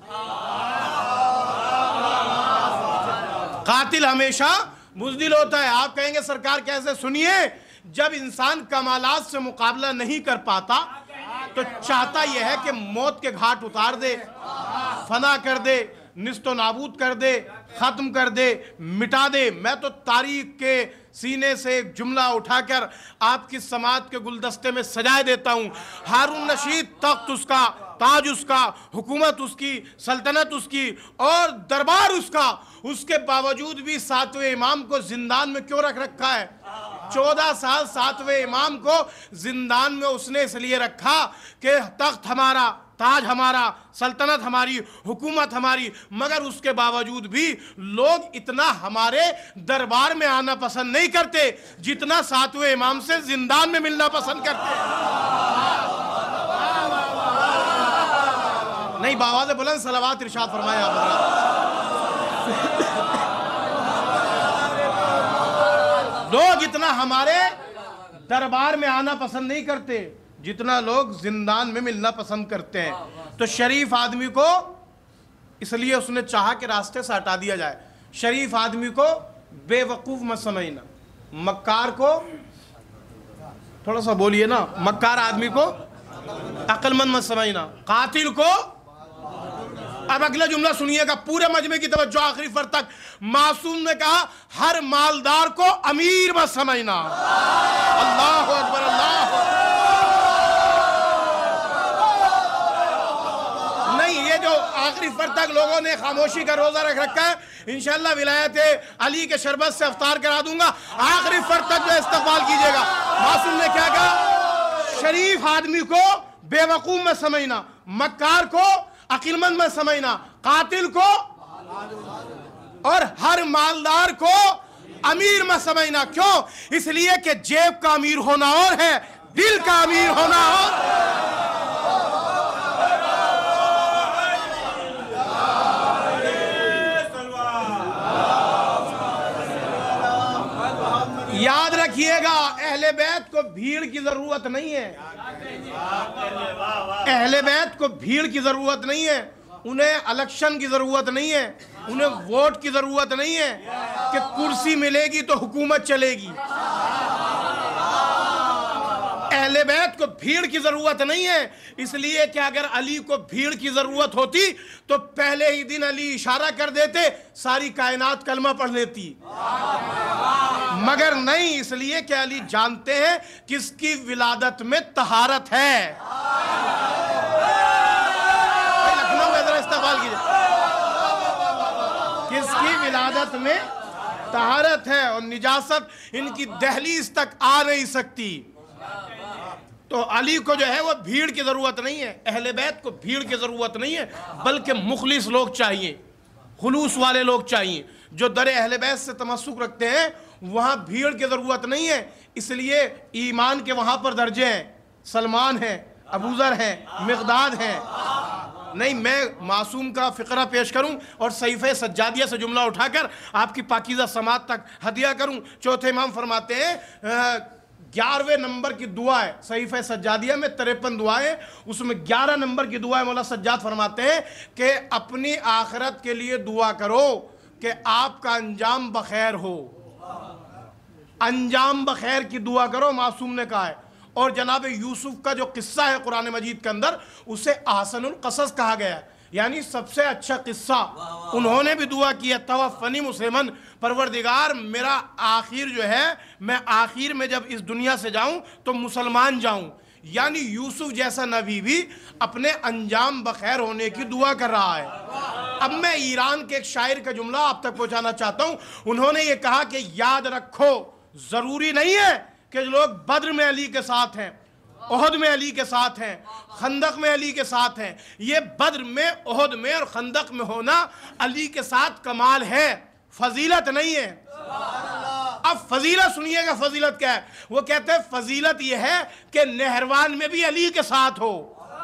Speaker 5: قاتل ہمیشہ بزدل ہوتا ہے۔ آپ کہیں گے سرکار کیسے؟ سنیے، جب انسان کمالات سے مقابلہ نہیں کر پاتا تو چاہتا یہ ہے کہ موت کے گھاٹ اتار دے، فنا کر دے، نیست و نابود کر دے، ختم کر دے، مٹا دے۔ میں تو تاریخ کے سینے سے ایک جملہ اٹھا کر آپ کی سماعت کے گلدستے میں سجائے دیتا ہوں۔ ہارون رشید تخت اس کا، تاج اس کا، حکومت اس کی، سلطنت اس کی، اور دربار اس کا، اس کے باوجود بھی ساتویں امام کو زندان میں کیوں رکھ رکھا ہے؟ چودہ سال ساتویں امام کو زندان میں اس نے اس لیے رکھا کہ تخت ہمارا، تاج ہمارا، سلطنت ہماری، حکومت ہماری، مگر اس کے باوجود بھی لوگ اتنا ہمارے دربار میں آنا پسند نہیں کرتے جتنا ساتویں امام سے زندان میں ملنا پسند کرتے۔ نہیں، بآواز بلند صلوات ارشاد فرمائے آپ حضرات۔ لوگ اتنا ہمارے دربار میں آنا پسند نہیں کرتے جتنا لوگ زندان میں ملنا پسند کرتے ہیں۔ تو شریف آدمی کو اس لیے اس نے چاہا کہ راستے سے ہٹا دیا جائے۔ شریف آدمی کو بے وقوف مت سمجھنا، مکار کو تھوڑا سا بولیے نا، مکار آدمی کو عقل مند مت سمجھنا، قاتل کو۔ اب اگلا جملہ سنیے گا، پورے مجمع کی توجہ آخری فرد تک۔ معصوم نے کہا ہر مالدار کو امیر مت سمجھنا۔ اللہ اکبر، اللہ اکبر۔ نہیں، یہ جو آخری فرد تک لوگوں نے خاموشی کا روزہ رکھ رکھا ہے، انشاءاللہ ولایت علی کے شربت سے افطار کرا دوں گا، آخری فرد تک جو استقبال کیجئے گا۔ معصوم نے کیا کہا؟ شریف آدمی کو بے وقوف مت سمجھنا، مکار کو अक्लमंद मत समझना, कातिल को और हर मालदार को अमीर मत समझना। क्यों? इसलिए कि जेब का अमीर होना और है, दिल का अमीर होना और। याद रखिएगा, अहले बैत को भीड़ की जरूरत नहीं है, अहले बैत को भीड़ की जरूरत नहीं है, उन्हें इलेक्शन की जरूरत नहीं है, उन्हें वोट की जरूरत नहीं है कि कुर्सी मिलेगी तो हुकूमत चलेगी। अहले बैत को भीड़ की जरूरत नहीं है, इसलिए कि अगर अली को भीड़ की जरूरत होती तो पहले ही दिन अली इशारा कर देते, सारी कायनात कलमा पढ़ लेती, मगर नहीं, इसलिए कि अली जानते हैं किसकी विलादत में तहारत है। लखनऊ में जरा इस्तेमाल कीजिए, किसकी विलादत में तहारत है और निजासत इनकी दहलीज तक आ नहीं सकती। तो अली को जो है वो भीड़ की ज़रूरत नहीं है, अहले बैत को भीड़ की ज़रूरत नहीं है, बल्कि मुखलिस लोग चाहिए, खुलूस वाले लोग चाहिए, जो दर अहले बैत से तमस्सुक रखते हैं। वहाँ भीड़ की ज़रूरत नहीं है, इसलिए ईमान के वहाँ पर दर्जे हैं, सलमान हैं, अबूज़र हैं, मिक़दाद हैं। नहीं, मैं मासूम का फ़िक्रा पेश करूं और सहीफ़े सज्जादिया से जुमला उठाकर आपकी पाकीज़ा समात तक हदिया करूं। चौथे इमाम फरमाते हैं, ग्यारहवें नंबर की दुआ है सहीफ़े सज्जादिया में, तिरपन दुआएं, उसमें ग्यारह नंबर की दुआ है। मौला सज्जाद फरमाते हैं कि अपनी आखिरत के लिए दुआ करो कि आपका अंजाम बखैर हो, अंजाम बखैर की दुआ करो, मासूम ने कहा है। और जनाब यूसुफ का जो किस्सा है कुरान मजीद के अंदर, उसे ahsanul क़सस कहा गया है, यानी सबसे अच्छा किस्सा। उन्होंने भी दुआ की है, तवफ़्फ़नी मुस्लिमन, परवरदिगार मेरा आखिर जो है, मैं आखिर में जब इस दुनिया से जाऊं तो मुसलमान जाऊं। यानी यूसुफ जैसा नबी भी अपने अंजाम बखैर होने की दुआ कर रहा है। अब मैं ईरान के एक शायर का जुमला आप तक पहुंचाना चाहता हूं। उन्होंने ये कहा कि याद रखो, ज़रूरी नहीं है कि लोग बद्र में अली के साथ हैं, ओहद में अली के साथ हैं, खंदक में अली के साथ हैं। ये बद्र में, ओहद में और खंदक में होना अली के साथ कमाल है, फजीलत नहीं है। अब फजीलत सुनिएगा, फजीलत क्या है? वो कहते हैं फजीलत ये है कि नहरवान में भी अली के साथ हो।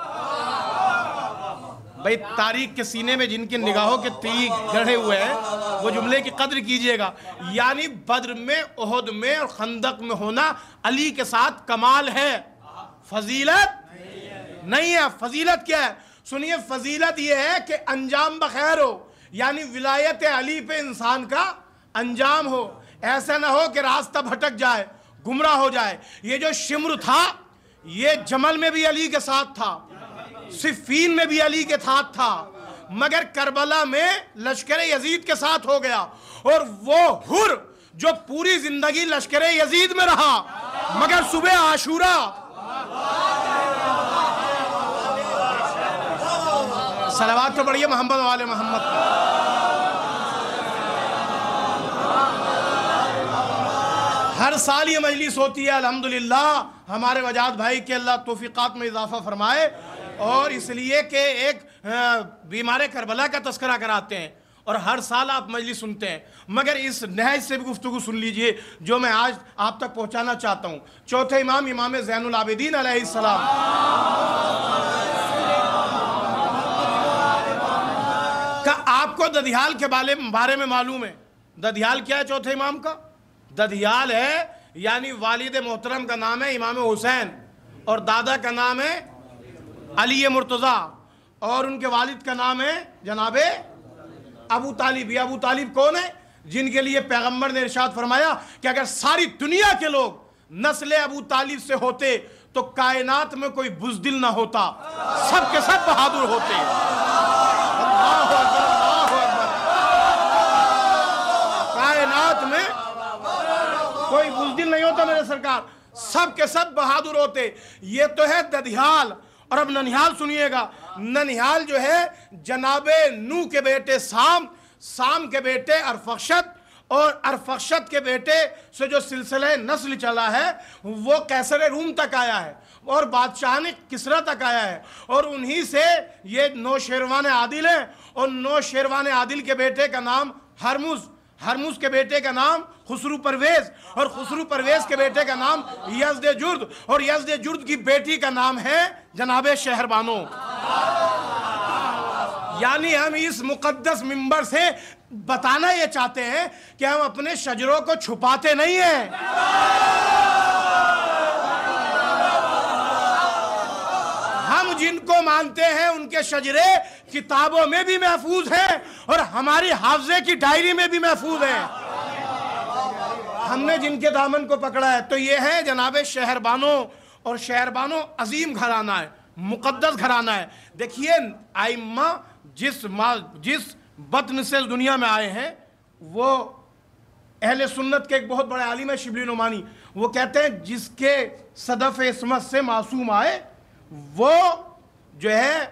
Speaker 5: भाई तारीख के सीने में जिनकी निगाहों के तीर गढ़े हुए हैं, वो जुमले की कद्र कीजिएगा। यानी बद्र में, ओहद में और खंदक में होना अली के साथ कमाल है, फजीलत नहीं है। फजीलत क्या है? सुनिए, फजीलत यह है कि अंजाम बखैर हो, यानी विलायत अली पे इंसान का अंजाम हो। ऐसा ना हो कि रास्ता भटक जाए, गुमराह हो जाए। ये जो शिम्र था, ये जमल में भी अली के साथ था, सिफ़ीन में भी अली के साथ था, मगर करबला में लश्कर यजीद के साथ हो गया। और वो हुर जो पूरी जिंदगी लश्कर यजीद में रहा, मगर सुबह आशूरा, सलावत तो बढ़िया मोहम्मद वाले मोहम्मद का। हर साल ये मजलिस होती है अल्हम्दुलिल्लाह। हमारे वजाद भाई के अल्लाह तौफीक़ात में इजाफा फरमाए। और इसलिए कि एक बीमार करबला का तस्करा कराते हैं और हर साल आप मजलिस सुनते हैं, मगर इस नहज से भी गुफ्तगू सुन लीजिए जो मैं आज आप तक पहुंचाना चाहता हूं। चौथे इमाम, इमाम ज़ैनुल आबिदीन अलैहिस्सलाम, का आपको ददियाल के बारे बारे में मालूम है? ददियाल क्या है चौथे इमाम का? ददियाल है यानी वालिद मोहतरम का नाम है इमाम हुसैन और दादा का नाम है अली मुर्तज़ा और उनके वालिद का नाम है जनाबे अबू तालिब। ये अबू तालिब कौन है? जिनके लिए पैगंबर ने इरशाद फरमाया कि अगर सारी दुनिया के लोग नस्ल अबू तालिब से होते तो कायनात में कोई बुज़दिल ना होता, सब के सब बहादुर होते। अल्लाहु अकबर, अल्लाहु अकबर। कायनात में कोई बुज़दिल नहीं होता मेरे सरकार, सब के सब बहादुर होते। ये तो है ददियाल। और अब ननिहाल सुनिएगा। ननिहाल जो है जनाबे नू के बेटे साम, साम के बेटे अरफक्षद اور ارفخشد کے بیٹے سے جو سلسلہ نسل چلا ہے وہ قیصر روم تک آیا ہے اور بادشاہان کسرا تک آیا ہے، اور انہی سے یہ نو شیروان عادل ہیں، اور نو شیروان عادل کے بیٹے کا نام ہرمز، ہرمز کے بیٹے کا نام خسرو پرویز، اور خسرو پرویز کے بیٹے کا نام یزد جرد، اور یزد جرد کی بیٹی کا نام ہے جناب شہربانو۔ یعنی ہم اس مقدس منبر سے بتانا یہ چاہتے ہیں کہ ہم اپنے شجروں کو چھپاتے نہیں ہیں، ہم جن کو مانتے ہیں ان کے شجرے کتابوں میں بھی محفوظ ہیں اور ہماری حافظے کی ڈائری میں بھی محفوظ ہیں۔ ہم نے جن کے دامن کو پکڑا ہے تو یہ ہے جناب شہربانو، اور شہربانو عظیم گھرانہ ہے، مقدس گھرانہ ہے۔ دیکھیے ائمہ جس جس بطن سے دنیا میں آئے ہیں وہ اہل سنت کے ایک بہت بڑے عالم ہے شبلی نعمانی، وہ کہتے ہیں جس کے صدف عصمت سے معصوم آئے وہ جو ہے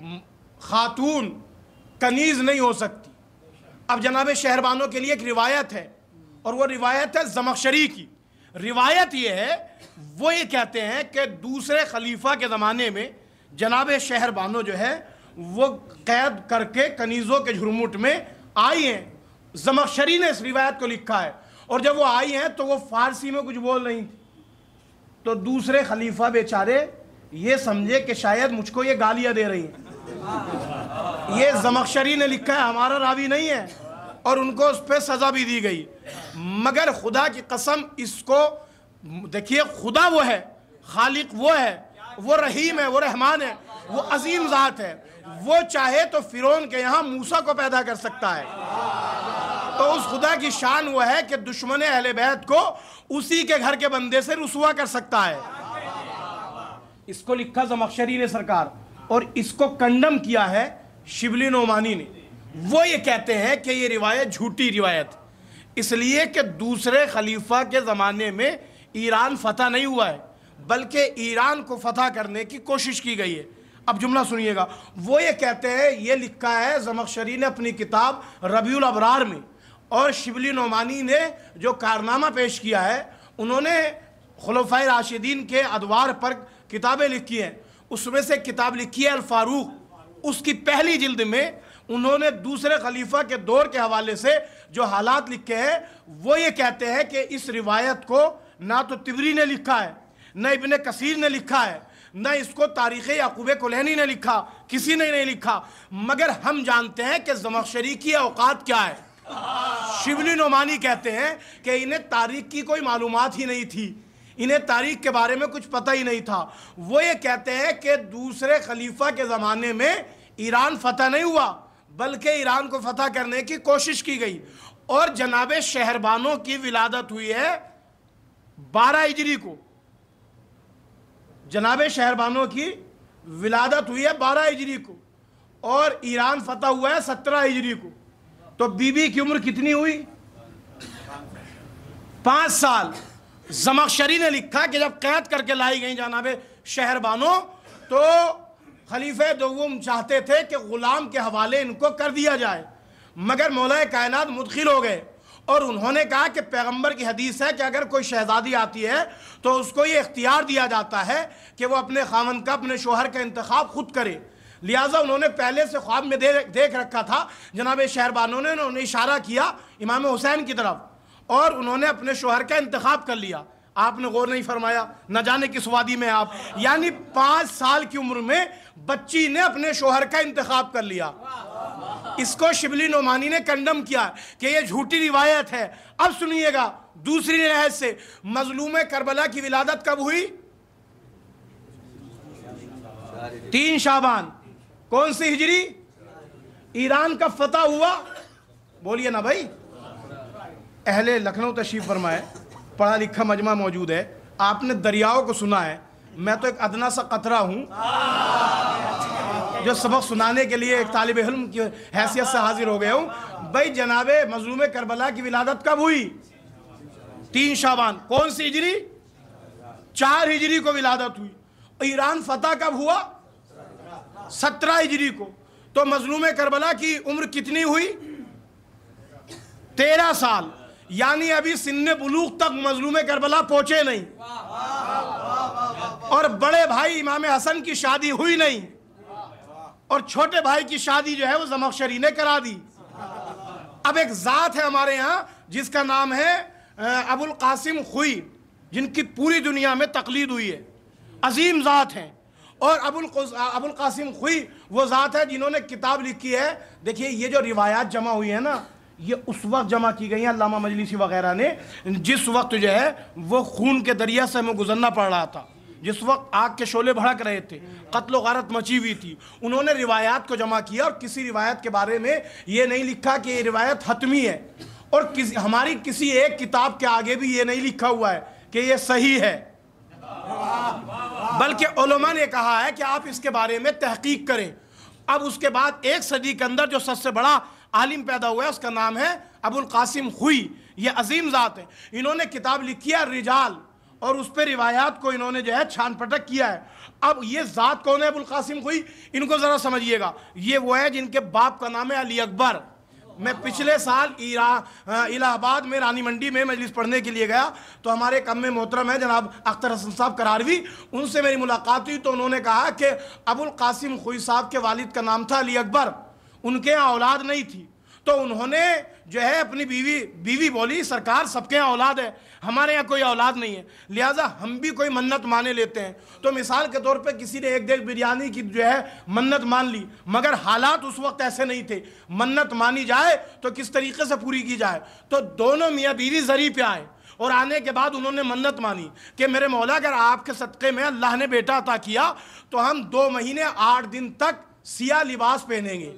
Speaker 5: خاتون کنیز نہیں ہو سکتی۔ اب جناب شہربانو کے لیے ایک روایت ہے، اور وہ روایت ہے زمخشری کی۔ روایت یہ ہے، وہ یہ کہتے ہیں کہ دوسرے خلیفہ کے زمانے میں جناب شہربانو جو ہے وہ قید کر کے کنیزوں کے جھرمٹ میں آئی ہیں۔ زمخشری نے اس روایت کو لکھا ہے، اور جب وہ آئی ہیں تو وہ فارسی میں کچھ بول رہی تھی، تو دوسرے خلیفہ بیچارے یہ سمجھے کہ شاید مجھ کو یہ گالیاں دے رہی ہیں۔ یہ زمخشری نے لکھا ہے، ہمارا راوی نہیں ہے، اور ان کو اس پہ سزا بھی دی گئی۔ مگر خدا کی قسم اس کو دیکھیے، خدا وہ ہے، خالق وہ ہے، وہ رحیم ہے، وہ رحمان ہے، وہ عظیم ذات ہے، وہ چاہے تو فرعون کے یہاں موسیٰ کو پیدا کر سکتا ہے۔ تو اس خدا کی شان وہ ہے کہ دشمن اہل بیت کو اسی کے گھر کے بندے سے رسوا کر سکتا ہے۔ اس کو لکھا زمخشری نے سرکار، اور اس کو کنڈم کیا ہے شبلی نعمانی نے۔ وہ یہ کہتے ہیں کہ یہ روایت جھوٹی روایت، اس لیے کہ دوسرے خلیفہ کے زمانے میں ایران فتح نہیں ہوا ہے، بلکہ ایران کو فتح کرنے کی کوشش کی گئی ہے۔ اب جملہ سنیے گا، وہ یہ کہتے ہیں، یہ لکھا ہے زمخشری نے اپنی کتاب ربیع الابرار میں، اور شبلی نعمانی نے جو کارنامہ پیش کیا ہے، انہوں نے خلفائے راشدین کے ادوار پر کتابیں لکھی ہیں، اس میں سے کتاب لکھی ہے الفاروق۔ اس کی پہلی جلد میں انہوں نے دوسرے خلیفہ کے دور کے حوالے سے جو حالات لکھے ہیں، وہ یہ کہتے ہیں کہ اس روایت کو نہ تو طبری نے لکھا ہے، نہ ابن کثیر نے لکھا ہے، نہ اس کو تاریخ یعقوب کلینی نے لکھا، کسی نے نہیں لکھا، مگر ہم جانتے ہیں کہ زمخشری کی اوقات کیا ہے۔ شبلی نعمانی کہتے ہیں کہ انہیں تاریخ کی کوئی معلومات ہی نہیں تھی، انہیں تاریخ کے بارے میں کچھ پتہ ہی نہیں تھا۔ وہ یہ کہتے ہیں کہ دوسرے خلیفہ کے زمانے میں ایران فتح نہیں ہوا، بلکہ ایران کو فتح کرنے کی کوشش کی گئی، اور جناب شہربانو کی ولادت ہوئی ہے بارہ ہجری کو۔ جناب شہربانو کی ولادت ہوئی ہے بارہ ہجری کو، اور ایران فتح ہوا ہے سترہ ہجری کو۔ تو بی بی کی عمر کتنی ہوئی؟ پانچ سال۔ زمخشری نے لکھا کہ جب قید کر کے لائی گئی جناب شہربانو تو خلیفہ دوم چاہتے تھے کہ غلام کے حوالے ان کو کر دیا جائے، مگر مولا کائنات مدخل ہو گئے، اور انہوں نے کہا کہ پیغمبر کی حدیث ہے کہ اگر کوئی شہزادی آتی ہے تو اس کو یہ اختیار دیا جاتا ہے کہ وہ اپنے خاوند کا، اپنے شوہر کا انتخاب خود کرے۔ لہٰذا انہوں نے پہلے سے خواب میں دیکھ رکھا تھا، جناب شہربانو نے انہوں نے اشارہ کیا امام حسین کی طرف، اور انہوں نے اپنے شوہر کا انتخاب کر لیا۔ آپ نے غور نہیں فرمایا، نہ جانے کس وادی میں آپ، یعنی پانچ سال کی عمر میں بچی نے اپنے شوہر کا انتخاب کر لیا۔ اس کو شبلی نعمانی نے کنڈم کیا کہ یہ جھوٹی روایت ہے۔ اب سنیے گا دوسری روایت سے، مظلوم کربلا کی ولادت کب ہوئی؟ تین شعبان۔ کون سی ہجری؟ ایران کا فتح ہوا، بولیے نا بھائی، اہل لکھنؤ تشریف فرمائے، پڑھا لکھا مجمع موجود ہے، آپ نے دریاؤں کو سنا ہے، میں تو ایک ادنا سا قطرہ ہوں جو سبق سنانے کے لیے ایک طالب علم کی حیثیت سے حاضر ہو گیا ہوں۔ بھائی جناب مظلوم کربلا کی ولادت کب ہوئی؟ تین شعبان۔ کون سی ہجری؟ چار ہجری کو ولادت ہوئی۔ ایران فتح کب ہوا؟ سترہ ہجری کو۔ تو مظلوم کربلا کی عمر کتنی ہوئی؟ تیرہ سال۔ یعنی ابھی سن بلوغ تک مظلوم کربلا پہنچے نہیں، اور بڑے بھائی امام حسن کی شادی ہوئی نہیں، اور چھوٹے بھائی کی شادی جو ہے وہ زمخشری نے کرا دی۔ اب ایک ذات ہے ہمارے ہاں جس کا نام ہے ابو القاسم خوئی، جن کی پوری دنیا میں تقلید ہوئی ہے، عظیم ذات ہیں۔ اور ابو ابو القاسم خوئی وہ ذات ہے جنہوں نے کتاب لکھی ہے۔ دیکھیے یہ جو روایات جمع ہوئی ہیں نا، یہ اس وقت جمع کی گئی ہیں علامہ مجلسی وغیرہ نے جس وقت جو ہے وہ خون کے دریا سے ہمیں گزرنا پڑ رہا تھا، جس وقت آگ کے شعلے بھڑک رہے تھے، قتل و غارت مچی ہوئی تھی۔ انہوں نے روایات کو جمع کیا، اور کسی روایت کے بارے میں یہ نہیں لکھا کہ یہ روایت حتمی ہے، اور کسی ہماری کسی ایک کتاب کے آگے بھی یہ نہیں لکھا ہوا ہے کہ یہ صحیح ہے، بلکہ علماء نے کہا ہے کہ آپ اس کے بارے میں تحقیق کریں۔ اب اس کے بعد ایک صدی کے اندر جو سب سے بڑا عالم پیدا ہوا ہے اس کا نام ہے ابو القاسم خوئی، یہ عظیم ذات ہے۔ انہوں نے کتاب لکھی ہے الرجال، اور اس پہ روایات کو انہوں نے جو ہے چھان پٹک کیا ہے۔ اب یہ ذات کون ہے ابو القاسم خوئی؟ ان کو ذرا سمجھیے گا، یہ وہ ہے جن کے باپ کا نام ہے علی اکبر۔ میں پچھلے سال الہ آباد میں رانی منڈی میں مجلس پڑھنے کے لیے گیا، تو ہمارے ایک عم محترم ہے جناب اختر حسن صاحب کراروی، ان سے میری ملاقات ہوئی تو انہوں نے کہا کہ ابو القاسم خوئی صاحب کے والد کا نام تھا علی اکبر، ان کے یہاں اولاد نہیں تھی، تو انہوں نے جو ہے اپنی بیوی بیوی بولی سرکار سب کے یہاں اولاد ہے، ہمارے یہاں کوئی اولاد نہیں ہے، لہٰذا ہم بھی کوئی منت مانے لیتے ہیں۔ تو مثال کے طور پہ کسی نے ایک ڈیڑھ بریانی کی جو ہے منت مان لی، مگر حالات اس وقت ایسے نہیں تھے، منت مانی جائے تو کس طریقے سے پوری کی جائے۔ تو دونوں میاں بیوی زری پہ آئے، اور آنے کے بعد انہوں نے منت مانی کہ میرے مولا اگر آپ کے صدقے میں اللہ نے بیٹا عطا کیا تو ہم دو مہینے آٹھ دن تک سیاہ لباس پہنیں گے۔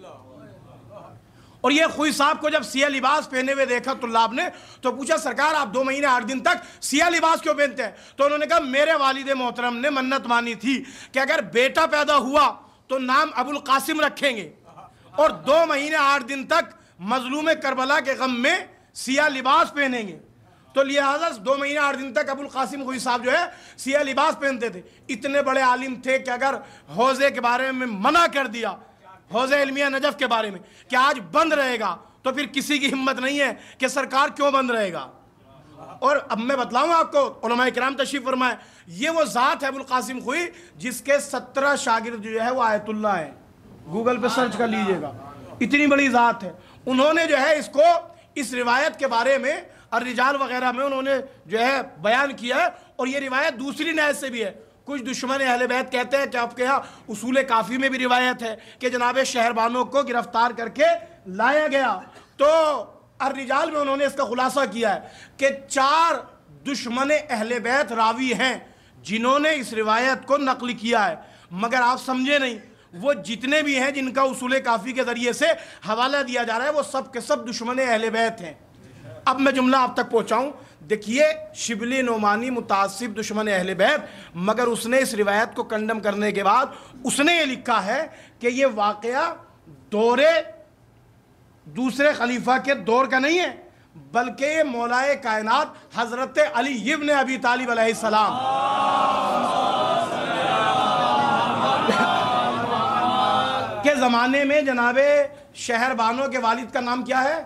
Speaker 5: اور یہ خوئی صاحب کو جب سیاہ لباس پہنے ہوئے دیکھا طلاب نے تو پوچھا سرکار آپ دو مہینے آٹھ دن تک سیاہ لباس کیوں پہنتے ہیں؟ تو انہوں نے کہا میرے والد محترم نے منت مانی تھی کہ اگر بیٹا پیدا ہوا تو نام ابو القاسم رکھیں گے، اور دو مہینے آٹھ دن تک مظلوم کربلا کے غم میں سیاہ لباس پہنیں گے۔ تو لہٰذا دو مہینے آٹھ دن تک ابو القاسم خوئی صاحب جو ہے سیاہ لباس پہنتے تھے۔ اتنے بڑے عالم تھے کہ اگر حوضے کے بارے میں منع کر دیا، حوض علمیہ نجف کے بارے میں کہ آج بند رہے گا، تو پھر کسی کی ہمت نہیں ہے کہ سرکار کیوں بند رہے گا۔ اور اب میں بتلاؤں آپ کو، علماء کرام تشریف فرمائے، یہ وہ ذات ہے ابو القاسم خوئی جس کے سترہ شاگرد جو ہے وہ آیت اللہ ہیں، گوگل پہ سرچ کر لیجئے گا، اتنی بڑی ذات ہے۔ انہوں نے جو ہے اس کو اس روایت کے بارے میں الرجال وغیرہ میں انہوں نے جو ہے بیان کیا ہے، اور یہ روایت دوسری نہج سے بھی ہے۔ کچھ دشمن اہل بیت کہتے ہیں کہ آپ کے یہاں اصول کافی میں بھی روایت ہے کہ جناب شہربانوں کو گرفتار کر کے لایا گیا، تو الرجال میں انہوں نے اس کا خلاصہ کیا ہے کہ چار دشمن اہل بیت راوی ہیں جنہوں نے اس روایت کو نقل کیا ہے، مگر آپ سمجھے نہیں، وہ جتنے بھی ہیں جن کا اصول کافی کے ذریعے سے حوالہ دیا جا رہا ہے وہ سب کے سب دشمن اہل بیت ہیں۔ اب میں جملہ آپ تک پہنچاؤں، دیکھیے شبلی نعمانی متعصب دشمن اہل بیت، مگر اس نے اس روایت کو کنڈم کرنے کے بعد اس نے یہ لکھا ہے کہ یہ واقعہ دور دوسرے خلیفہ کے دور کا نہیں ہے، بلکہ یہ مولائے کائنات حضرت علی ابن ابی طالب علیہ السلام کے زمانے میں جناب شہر بانو کے والد کا نام کیا ہے؟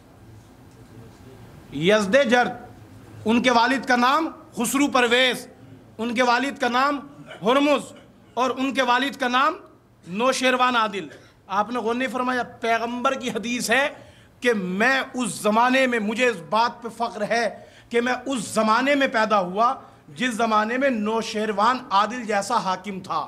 Speaker 5: یزدجرد، ان کے والد کا نام خسرو پرویز، ان کے والد کا نام ہرمز، اور ان کے والد کا نام نوشیروان عادل۔ آپ نے غور نہیں فرمایا، پیغمبر کی حدیث ہے کہ میں اس زمانے میں، مجھے اس بات پہ فخر ہے کہ میں اس زمانے میں پیدا ہوا جس زمانے میں نوشیروان عادل جیسا حاکم تھا۔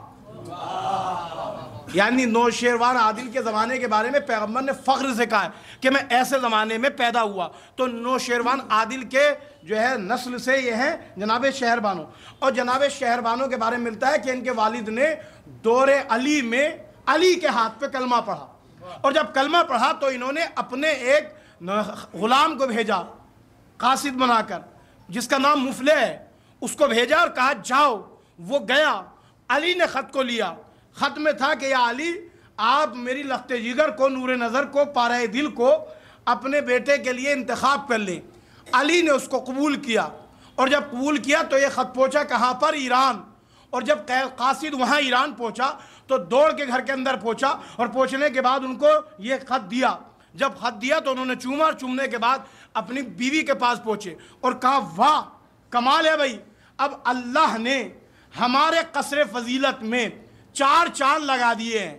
Speaker 5: یعنی نوشیروان عادل کے زمانے کے بارے میں پیغمبر نے فخر سے کہا ہے کہ میں ایسے زمانے میں پیدا ہوا۔ تو نوشیروان عادل کے جو ہے نسل سے یہ ہیں جناب شہربانو، اور جناب شہربانو کے بارے میں ملتا ہے کہ ان کے والد نے دور علی میں علی کے ہاتھ پہ کلمہ پڑھا، اور جب کلمہ پڑھا تو انہوں نے اپنے ایک غلام کو بھیجا قاصد بنا کر جس کا نام مفلح ہے، اس کو بھیجا اور کہا جاؤ۔ وہ گیا، علی نے خط کو لیا، خط میں تھا کہ یا علی آپ میری لخت جگر کو، نور نظر کو، پارہ دل کو اپنے بیٹے کے لیے انتخاب کر لیں۔ علی نے اس کو قبول کیا، اور جب قبول کیا تو یہ خط پہنچا کہاں پر؟ ایران۔ اور جب قاصد وہاں ایران پہنچا تو دوڑ کے گھر کے اندر پہنچا، اور پہنچنے کے بعد ان کو یہ خط دیا جب خط دیا تو انہوں نے چوما، اور چومنے کے بعد اپنی بیوی کے پاس پہنچے اور کہا واہ کمال ہے بھائی، اب اللہ نے ہمارے قصر فضیلت میں چار چاند لگا دیے ہیں۔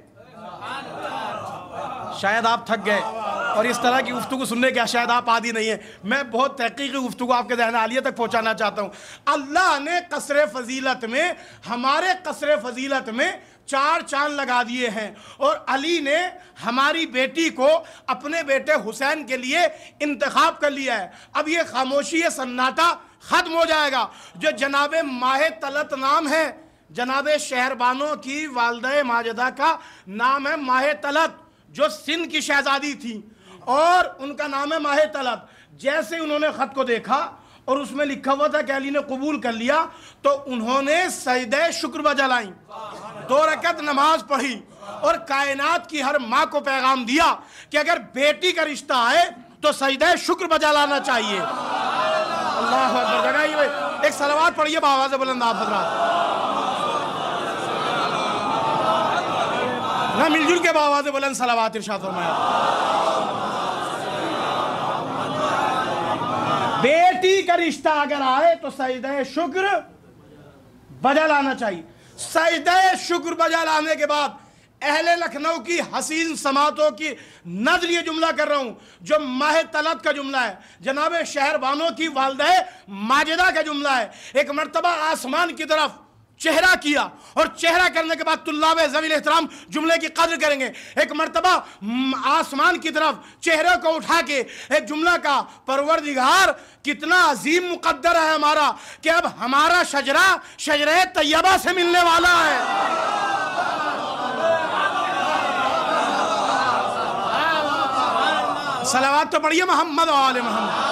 Speaker 5: شاید آپ تھک گئے اور اس طرح کی گفتگو سننے کے شاید آپ عادی نہیں ہیں، میں بہت تحقیقی گفتگو آپ کے ذہن عالیہ تک پہنچانا چاہتا ہوں۔ اللہ نے قصر فضیلت میں، ہمارے قصر فضیلت میں چار چاند لگا دیے ہیں، اور علی نے ہماری بیٹی کو اپنے بیٹے حسین کے لیے انتخاب کر لیا ہے۔ اب یہ خاموشی سناٹا ختم ہو جائے گا۔ جو جناب ماہ طلعت نام ہے، جناب شہربانو کی والدہ ماجدہ کا نام ہے ماہ طلعت، جو سندھ کی شہزادی تھی، اور ان کا نام ہے ماہ طلعت۔ جیسے انہوں نے خط کو دیکھا اور اس میں لکھا ہوا تھا کہ علی نے قبول کر لیا، تو انہوں نے سجدہ شکر بجا لائیں، دو رکعت نماز پڑھی، اور کائنات کی ہر ماں کو پیغام دیا کہ اگر بیٹی کا رشتہ آئے تو سجدہ شکر بجا لانا چاہیے۔ اللہ اکبر، جگائیے بھائی، ایک صلوات پڑھیے بآواز بلند آپ حضرات، نہ مل جل کے بآواز بلند صلوات ارشاد فرمایا۔ بیٹی کا رشتہ اگر آئے تو سجدہ شکر بجا لانا چاہیے۔ سجدہ شکر بجا لانے کے بعد اہل لکھنؤ کی حسین سماعتوں کی نظر یہ جملہ کر رہا ہوں جو ماہ طلعت کا جملہ ہے، جناب شہربانو کی والدہ ماجدہ کا جملہ ہے۔ ایک مرتبہ آسمان کی طرف چہرہ کیا، اور چہرہ کرنے کے بعد طلاب ذوی احترام جملے کی قدر کریں گے۔ ایک مرتبہ آسمان کی طرف چہرے کو اٹھا کے ایک جملہ کا، پروردگار کتنا عظیم مقدر ہے ہمارا کہ اب ہمارا شجرہ شجرہ طیبہ سے ملنے والا ہے۔ صلوات تو پڑھیے محمد و آل محمد۔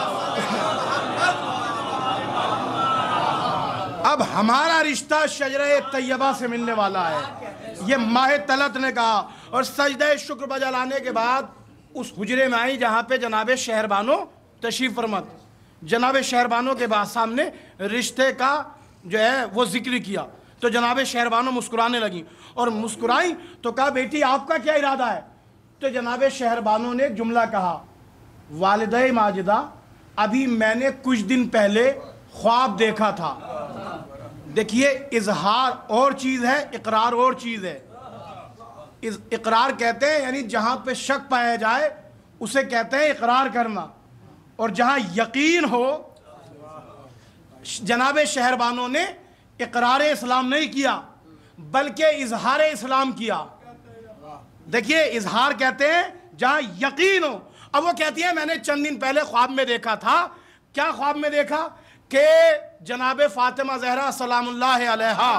Speaker 5: اب ہمارا رشتہ شجرہ طیبہ سے ملنے والا ہے، یہ ماہ طلعت نے کہا، اور سجدہ شکر بجا لانے کے بعد اس حجرے میں آئی جہاں پہ جناب شہربانو تشریف فرما۔ جناب شہربانو کے بعد سامنے رشتے کا جو ہے وہ ذکر کیا، تو جناب شہربانو مسکرانے لگیں، اور مسکرائیں تو کہا بیٹی آپ کا کیا ارادہ ہے؟ تو جناب شہربانو نے ایک جملہ کہا، والدہ ماجدہ ابھی میں نے کچھ دن پہلے خواب دیکھا تھا۔ دیکھیے اظہار اور چیز ہے، اقرار اور چیز ہے۔ اقرار کہتے ہیں یعنی جہاں پہ شک پایا جائے اسے کہتے ہیں اقرار کرنا، اور جہاں یقین ہو، جناب شہربانو نے اقرار اسلام نہیں کیا بلکہ اظہار اسلام کیا۔ دیکھیے اظہار کہتے ہیں جہاں یقین ہو۔ اب وہ کہتی ہے میں نے چند دن پہلے خواب میں دیکھا تھا۔ کیا خواب میں دیکھا؟ کہ جناب فاطمہ زہرا سلام اللہ علیہا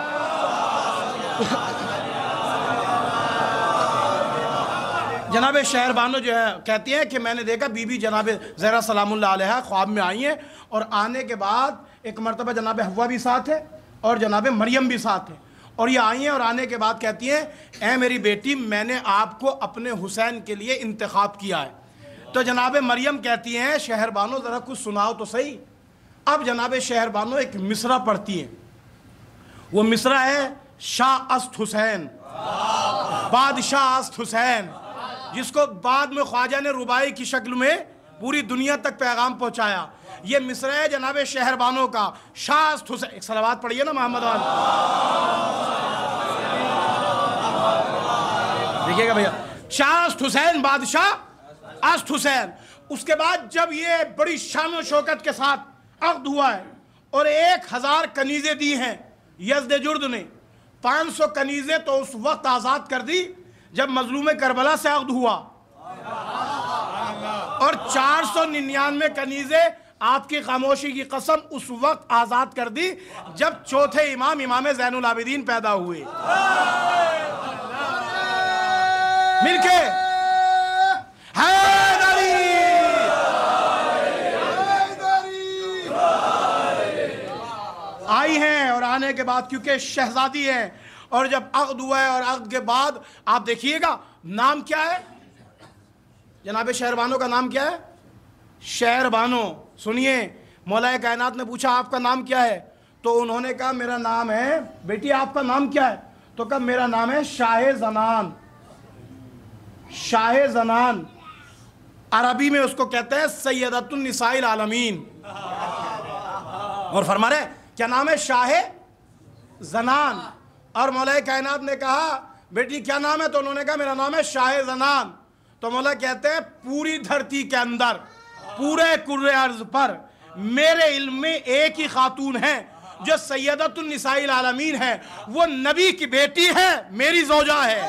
Speaker 5: جناب شہربانو جو ہے کہتی ہیں کہ میں نے دیکھا بی بی جناب زہرا سلام اللہ علیہا خواب میں آئی ہیں، اور آنے کے بعد ایک مرتبہ جناب حوا بھی ساتھ ہے اور جناب مریم بھی ساتھ ہے، اور یہ آئی ہیں اور آنے کے بعد کہتی ہیں اے میری بیٹی میں نے آپ کو اپنے حسین کے لیے انتخاب کیا ہے۔ تو جناب مریم کہتی ہیں شہربانو ذرا کچھ سناؤ تو صحیح۔ اب جناب شہربانو ایک مصرع پڑھتی ہیں، وہ مصرع ہے شاہ است حسین، بادشاہ است حسین، جس کو بعد میں خواجہ نے ربائی کی شکل میں پوری دنیا تک پیغام پہنچایا۔ یہ مصرع ہے جناب شہربانو کا، شاہ است حسین۔ ایک صلوات پڑھیے نا محمد وال، دیکھیے گا بھیا، شاہ است حسین، بادشاہ است حسین۔ اس کے بعد جب یہ بڑی شان و شوکت کے ساتھ عقد ہوا ہے اور ایک ہزار کنیزیں دی ہیں یزدجرد نے، پانچ سو کنیزیں تو اس وقت آزاد کر دی جب مظلوم کربلا سے عقد ہوا، اور چار سو ننیانوے کنیزیں آپ کی خاموشی کی قسم اس وقت آزاد کر دی جب چوتھے امام امام زین العابدین پیدا ہوئے۔ مل کے آئی ہیں، اور آنے کے بعد کیونکہ شہزادی ہیں، اور جب عقد ہوا ہے اور عقد کے بعد آپ دیکھیے گا نام کیا ہے جناب شہربانو کا؟ نام کیا ہے؟ شہربانو۔ سنیے مولا کائنات نے پوچھا آپ کا نام کیا ہے؟ تو انہوں نے کہا میرا نام ہے، بیٹی آپ کا نام کیا ہے؟ تو کہا میرا نام ہے شاہ زنان۔ شاہ زنان عربی میں اس کو کہتے ہیں سیدۃ النساء العالمین. اور فرما رہے کیا نام ہے؟ شاہ زنان. اور مولا کائنات نے کہا بیٹی کیا نام ہے؟ تو انہوں نے کہا میرا نام ہے شاہ زنان. تو مولا کہتے ہیں پوری دھرتی کے اندر پورے کرۂ ارض پر میرے علم میں ایک ہی خاتون ہے جو سیدۃ النساء العالمین ہے، وہ نبی کی بیٹی ہے، میری زوجہ ہے.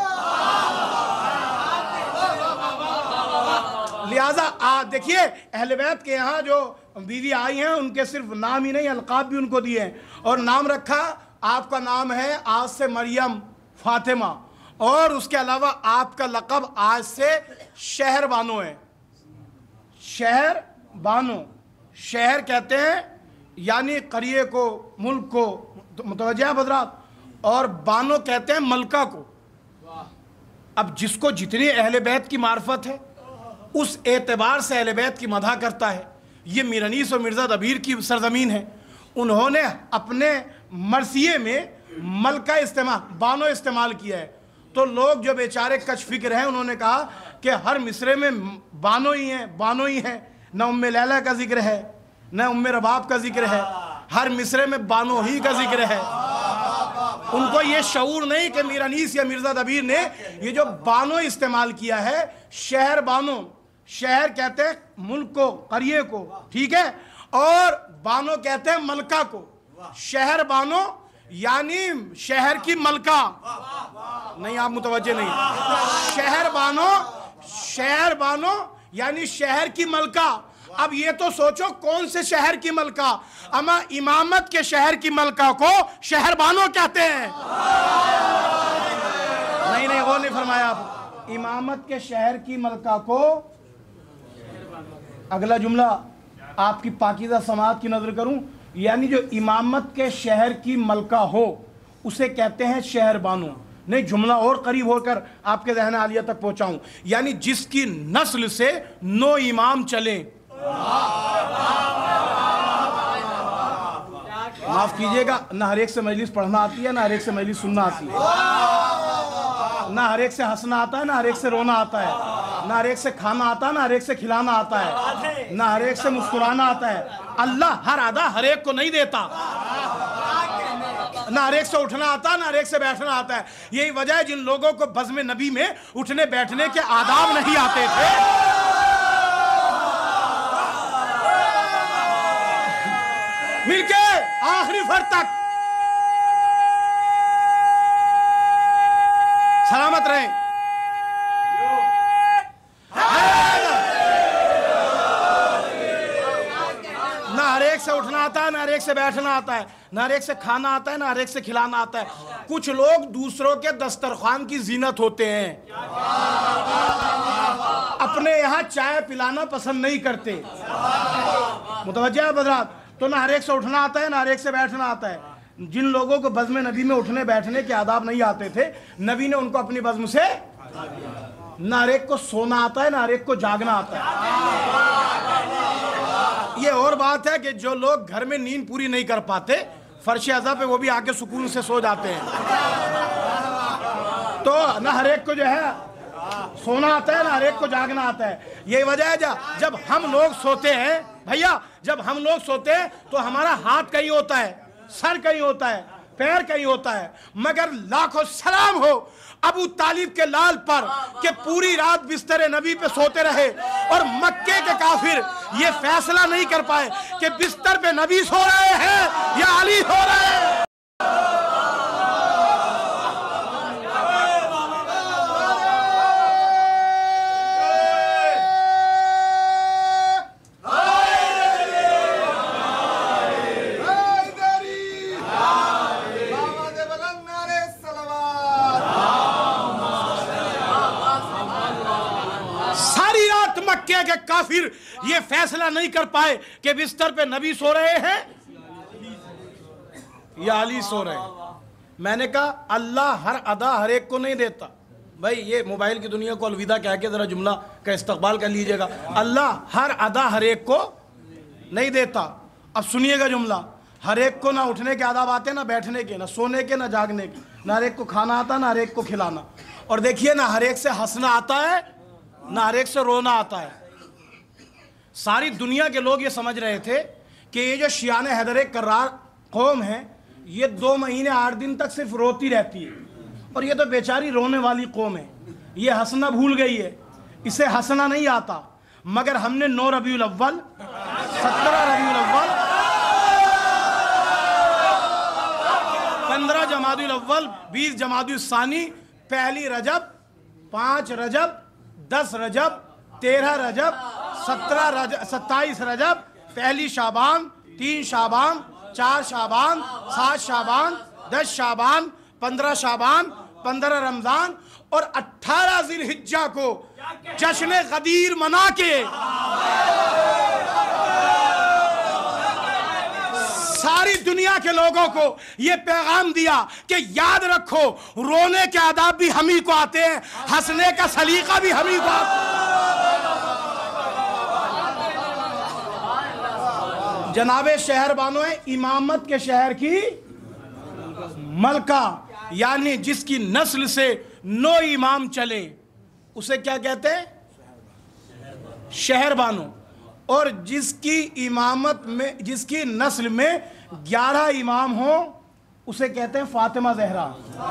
Speaker 5: لہٰذا دیکھیے اہل بیت کے یہاں جو بیوی آئی ہیں ان کے صرف نام ہی نہیں القاب بھی ان کو دیے ہیں. اور نام رکھا آپ کا نام ہے آج سے مریم فاطمہ، اور اس کے علاوہ آپ کا لقب آج سے شہر بانو ہے. شہر بانو، شہر کہتے ہیں یعنی قریے کو، ملک کو، متوجہ ہے حضرات، اور بانو کہتے ہیں ملکہ کو. اب جس کو جتنی اہل بیت کی معرفت ہے اس اعتبار سے اہل بیت کی مدح کرتا ہے. یہ میر انیس اور مرزا دبیر کی سرزمین ہے، انہوں نے اپنے مرثیے میں ملکہ استعمال بانو استعمال کیا ہے. تو لوگ جو بیچارے کچھ فکر ہیں انہوں نے کہا کہ ہر مصرے میں بانو ہی ہیں، بانو ہی ہیں، نہ ام لیلہ کا ذکر ہے نہ ام رباب کا ذکر ہے، ہر مصرے میں بانو ہی کا ذکر ہے. ان کو یہ شعور نہیں کہ میر انیس یا مرزا دبیر نے یہ جو بانو استعمال کیا ہے، شہر بانو، شہر کہتے ہیں ملک کو، قریے کو، ٹھیک ہے، اور بانو کہتے ہیں ملکہ کو. شہر بانو یعنی شہر کی ملکہ. نہیں آپ متوجہ نہیں. شہر بانو، شہر بانو یعنی شہر کی ملکہ. اب یہ تو سوچو کون سے شہر کی ملکہ؟ اما امامت کے شہر کی ملکہ کو شہر بانو کہتے ہیں. نہیں نہیں وہ نہیں فرمایا آپ. امامت کے شہر کی ملکہ کو، اگلا جملہ آپ کی پاکیزہ سماعت کی نظر کروں، یعنی جو امامت کے شہر کی ملکہ ہو اسے کہتے ہیں شہر بانو. نہیں جملہ اور قریب ہو کر آپ کے ذہن عالیہ تک پہنچاؤں، یعنی جس کی نسل سے نو امام چلیں. معاف کیجئے گا، نہ ہر ایک سے مجلس پڑھنا آتی ہے، نہ ہر ایک سے مجلس سننا آتی ہے، نہ ہر ایک سے ہنسنا آتا ہے، نہ ہر ایک سے رونا آتا ہے، نہ ہر ایک سے کھانا آتا ہے، نہ ہر ایک سے کھلانا آتا ہے، نہ ہر ایک سے مسکرانا آتا ہے. اللہ ہر ادا ہر ایک کو نہیں دیتا. نہ ہر ایک سے اٹھنا آتا، نہ ہر ایک سے بیٹھنا آتا ہے. یہی وجہ ہے جن لوگوں کو بزم نبی میں اٹھنے بیٹھنے کے آداب نہیں آتے تھے، مل کے آخری فرد تک سلامت رہیں. نہ ہر ایک سے اٹھنا آتا ہے، نہ ہر ایک سے بیٹھنا آتا ہے، نہ ہر ایک سے کھانا آتا ہے، نہ ہر ایک سے کھلانا آتا ہے. کچھ لوگ دوسروں کے دسترخوان کی زینت ہوتے ہیں، اپنے یہاں چائے پلانا پسند نہیں کرتے. متوجہ ہے حضرات؟ تو نہ ہر ایک سے اٹھنا آتا ہے، نہ ہر ایک سے بیٹھنا آتا ہے. جن لوگوں کو بزم نبی میں اٹھنے بیٹھنے کے آداب نہیں آتے تھے، نبی نے ان کو اپنی بزم سے، نہ ہر ایک کو سونا آتا ہے، نہ ہر ایک کو جاگنا آتا ہے. یہ اور بات ہے کہ جو لوگ گھر میں نیند پوری نہیں کر پاتے، فرش ازا پہ وہ بھی آ کے سکون سے سو جاتے ہیں. تو نہ ہر ایک کو جو ہے سونا آتا ہے، نہ ہر ایک کو جاگنا آتا ہے. یہی وجہ ہے جب ہم لوگ سوتے ہیں بھیا، جب ہم لوگ سوتے ہیں تو ہمارا ہاتھ کہیں ہوتا ہے، سر کہیں ہوتا ہے، پیر کہیں ہوتا ہے. مگر لاکھوں سلام ہو ابو طالب کے لال پر کہ پوری رات بستر نبی پہ سوتے رہے، اور مکے کے کافر یہ فیصلہ نہیں کر پائے کہ بستر پہ نبی سو رہے ہیں یا علی سو رہے ہیں. کہ کافر یہ فیصلہ نہیں کر پائے کہ بستر پہ نبی سو رہے ہیں یا علی سو رہے ہیں. میں نے کہا اللہ ہر ادا ہر ایک کو نہیں دیتا. بھائی یہ موبائل کی دنیا کو الوداع کہہ کے ذرا جملہ کا استقبال کر لیجئے گا. اللہ ہر ادا ہر ایک کو نہیں دیتا. اب سنیے گا جملہ، ہر ایک کو نہ اٹھنے کے آداب آتے، نہ بیٹھنے کے، نہ سونے کے، نہ جاگنے کے. نہ ہر ایک کو کھانا آتا، نہ ہر ایک کو کھلانا. اور دیکھیے نہ ہر ایک سے ہنسنا آتا ہے، نہ ہر ایک سے رونا آتا ہے. ساری دنیا کے لوگ یہ سمجھ رہے تھے کہ یہ جو شیعان حیدر کرار قوم ہے یہ دو مہینے آٹھ دن تک صرف روتی رہتی ہے اور یہ تو بیچاری رونے والی قوم ہے، یہ ہنسنا بھول گئی ہے، اسے ہنسنا نہیں آتا۔ مگر ہم نے نو ربیع الاول، سترہ ربیع الاول، پندرہ جمادی الاول، بیس جمادی الثانی، پہلی رجب، پانچ رجب، دس رجب، تیرہ رجب، سترہ رجب، ستائیس رجب، پہلی شعبان، تین شعبان، چار شعبان، سات شعبان، دس شعبان، پندرہ شعبان، پندرہ رمضان اور اٹھارہ ذی الحجہ کو جشن غدیر منا کے ساری دنیا کے لوگوں کو یہ پیغام دیا کہ یاد رکھو رونے کے آداب بھی ہم ہی کو آتے ہیں، ہنسنے کا سلیقہ بھی ہم ہی کو آتا ہے۔ جناب شہر بانو امامت کے شہر کی ملکہ، یعنی جس کی نسل سے نو امام چلے اسے کیا کہتے ہیں؟ شہر بانو۔ اور جس کی امامت میں، جس کی نسل میں گیارہ امام ہوں اسے کہتے ہیں فاطمہ زہرا۔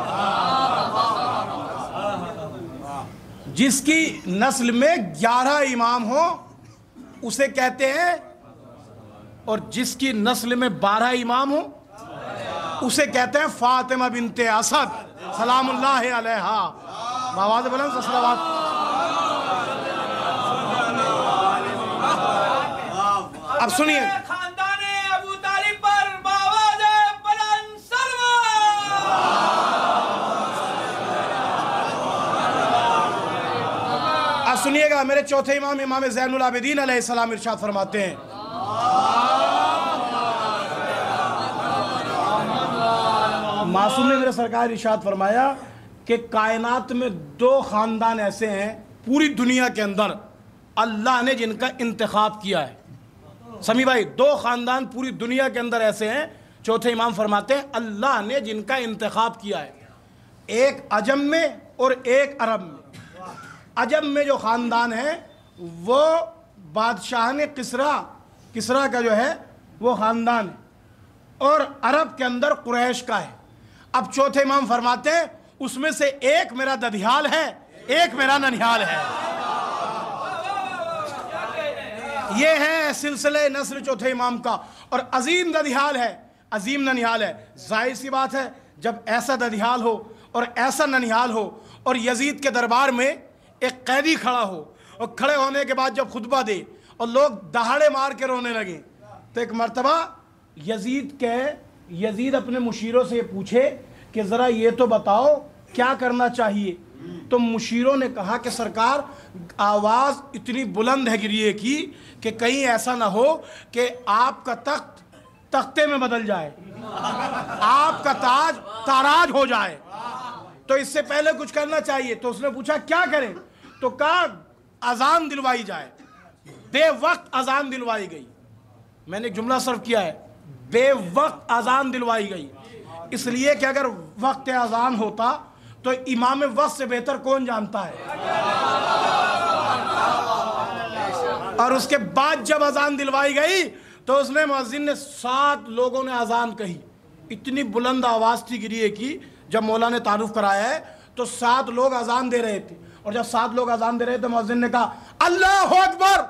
Speaker 5: جس کی نسل میں گیارہ امام ہوں اسے کہتے ہیں، اور جس کی نسل میں بارہ امام ہوں اسے کہتے ہیں فاطمہ بنت اسد سلام اللہ علیہا۔ بآواز بلند سے صلوات۔ اب سنیے،
Speaker 7: خاندان ابو طالب پر بآواز بلند سلوات۔
Speaker 5: اب سنیے گا، میرے چوتھے امام امام زین العابدین علیہ السلام ارشاد فرماتے ہیں، معصوم نے میرے سرکار ارشاد فرمایا کہ کائنات میں دو خاندان ایسے ہیں پوری دنیا کے اندر اللہ نے جن کا انتخاب کیا ہے۔ سمی بھائی، دو خاندان پوری دنیا کے اندر ایسے ہیں، چوتھے امام فرماتے ہیں اللہ نے جن کا انتخاب کیا ہے، ایک عجم میں اور ایک عرب میں۔ عجم میں جو خاندان ہے وہ بادشاہ نے کسرا کسرا کا جو ہے وہ خاندان ہے، اور عرب کے اندر قریش کا ہے۔ اب چوتھے امام فرماتے ہیں اس میں سے ایک میرا ددھیال ہے، ایک میرا ننھیال ہے۔ یہ ہے سلسلہ نسل چوتھے امام کا، اور عظیم ددھیال ہے، عظیم ننھیال ہے۔ ظاہر سی بات ہے جب ایسا ددھیال ہو اور ایسا ننھیال ہو اور یزید کے دربار میں ایک قیدی کھڑا ہو، اور کھڑے ہونے کے بعد جب خطبہ دے اور لوگ دہاڑے مار کے رونے لگے، تو ایک مرتبہ یزید کے یزید اپنے مشیروں سے یہ پوچھے کہ ذرا یہ تو بتاؤ کیا کرنا چاہیے؟ تو مشیروں نے کہا کہ سرکار آواز اتنی بلند ہے گریے کی کہ کہیں ایسا نہ ہو کہ آپ کا تخت تختے میں بدل جائے، آپ کا تاج تاراج ہو جائے، تو اس سے پہلے کچھ کرنا چاہیے۔ تو اس نے پوچھا کیا کریں؟ تو کہا اذان دلوائی جائے۔ بے وقت اذان دلوائی گئی۔ میں نے ایک جملہ صرف کیا ہے، بے وقت اذان دلوائی گئی، اس لیے کہ اگر وقت اذان ہوتا تو امام وقت سے بہتر کون جانتا ہے۔ اور اس کے بعد جب اذان دلوائی گئی تو اس نے مؤذن نے سات لوگوں نے اذان کہی، اتنی بلند آواز تھی گریے کی۔ جب مولا نے تعارف کرایا ہے تو سات لوگ اذان دے رہے تھے، اور جب سات لوگ اذان دے رہے تھے مؤذن نے کہا اللہ اکبر،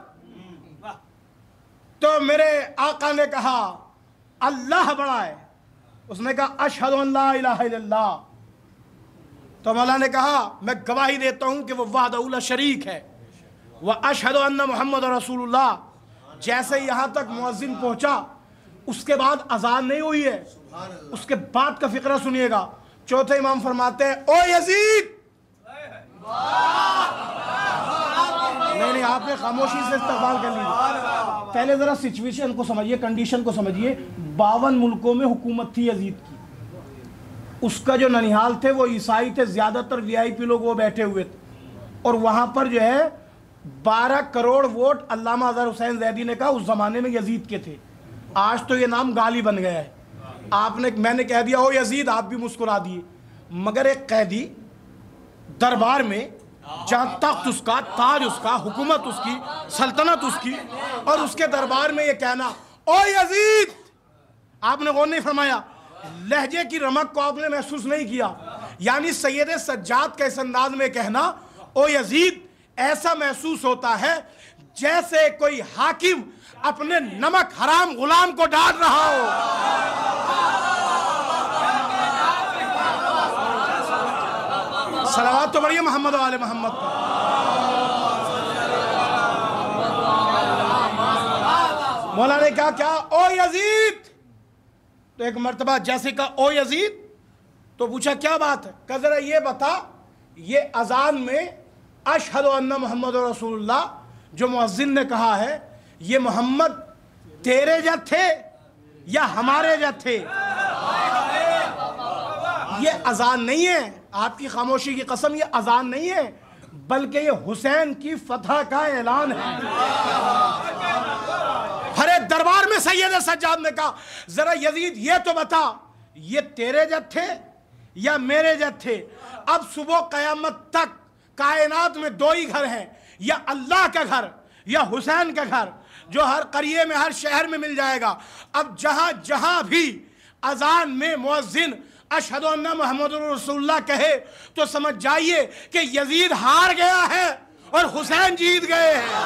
Speaker 5: تو میرے آقا نے کہا اللہ بڑا ہے۔ اس نے کہا اشہد ان لا الہ الا اللہ، تو مولا نے کہا میں گواہی دیتا ہوں کہ وہ وحدہ لا شریک ہے، واشہد ان محمد رسول اللہ۔ جیسے یہاں تک مؤذن پہنچا اس کے بعد اذان نہیں ہوئی ہے، اس کے بعد کا فقرہ سنیے گا۔ چوتھے امام فرماتے ہیں او یزید، نہیں نہیں آپ نے خاموشی سے استقبال کر لی، پہلے ذرا سچویشن کو سمجھیے، کنڈیشن کو سمجھیے۔ باون ملکوں میں حکومت تھی یزید کی، اس کا جو ننھیال تھے وہ عیسائی تھے، زیادہ تر وی آئی پی لوگ وہ بیٹھے ہوئے تھے، اور وہاں پر جو ہے بارہ کروڑ ووٹ علامہ اظہر حسین زیدی نے کہا اس زمانے میں یزید کے تھے۔ آج تو یہ نام گالی بن گیا ہے، آپ نے میں نے کہہ دیا ہو یزید، آپ بھی مسکرا دیے، مگر ایک قیدی دربار میں جہاں تخت اس کا، تاج اس کا، حکومت اس کی، سلطنت اس کی، اور اس کے دربار میں یہ کہنا او یزید، آپ نے غور نہیں فرمایا، لہجے کی رمق کو آپ نے محسوس نہیں کیا، یعنی سید سجاد کا اس انداز میں کہنا او یزید ایسا محسوس ہوتا ہے جیسے کوئی حاکم اپنے نمک حرام غلام کو ڈانٹ رہا ہو۔ صلوات تو بڑھیے محمد و آل محمد پر۔ مولا نے کہا کیا او یزید، تو ایک مرتبہ جیسے کہا او یزید تو پوچھا کیا بات ہے، کہ ذرا یہ بتا یہ اذان میں اشہد ان محمد رسول اللہ جو مؤذن نے کہا ہے یہ محمد تیرے جد تھے یا ہمارے جد تھے؟ یہ اذان نہیں ہے، آپ کی خاموشی کی قسم، یہ اذان نہیں ہے بلکہ یہ حسین کی فتح کا اعلان ہے۔ ہر ایک دربار میں سید سجاد نے کہا ذرا یزید یہ تو بتا یہ تیرے جد تھے یا میرے جد تھے؟ اب صبح قیامت تک کائنات میں دو ہی گھر ہیں، یا اللہ کا گھر یا حسین کا گھر، جو ہر قریے میں ہر شہر میں مل جائے گا۔ اب جہاں جہاں بھی اذان میں مؤذن اشہد ان محمد رسول اللہ کہے تو سمجھ جائیے کہ یزید ہار گیا ہے اور حسین جیت گئے ہیں۔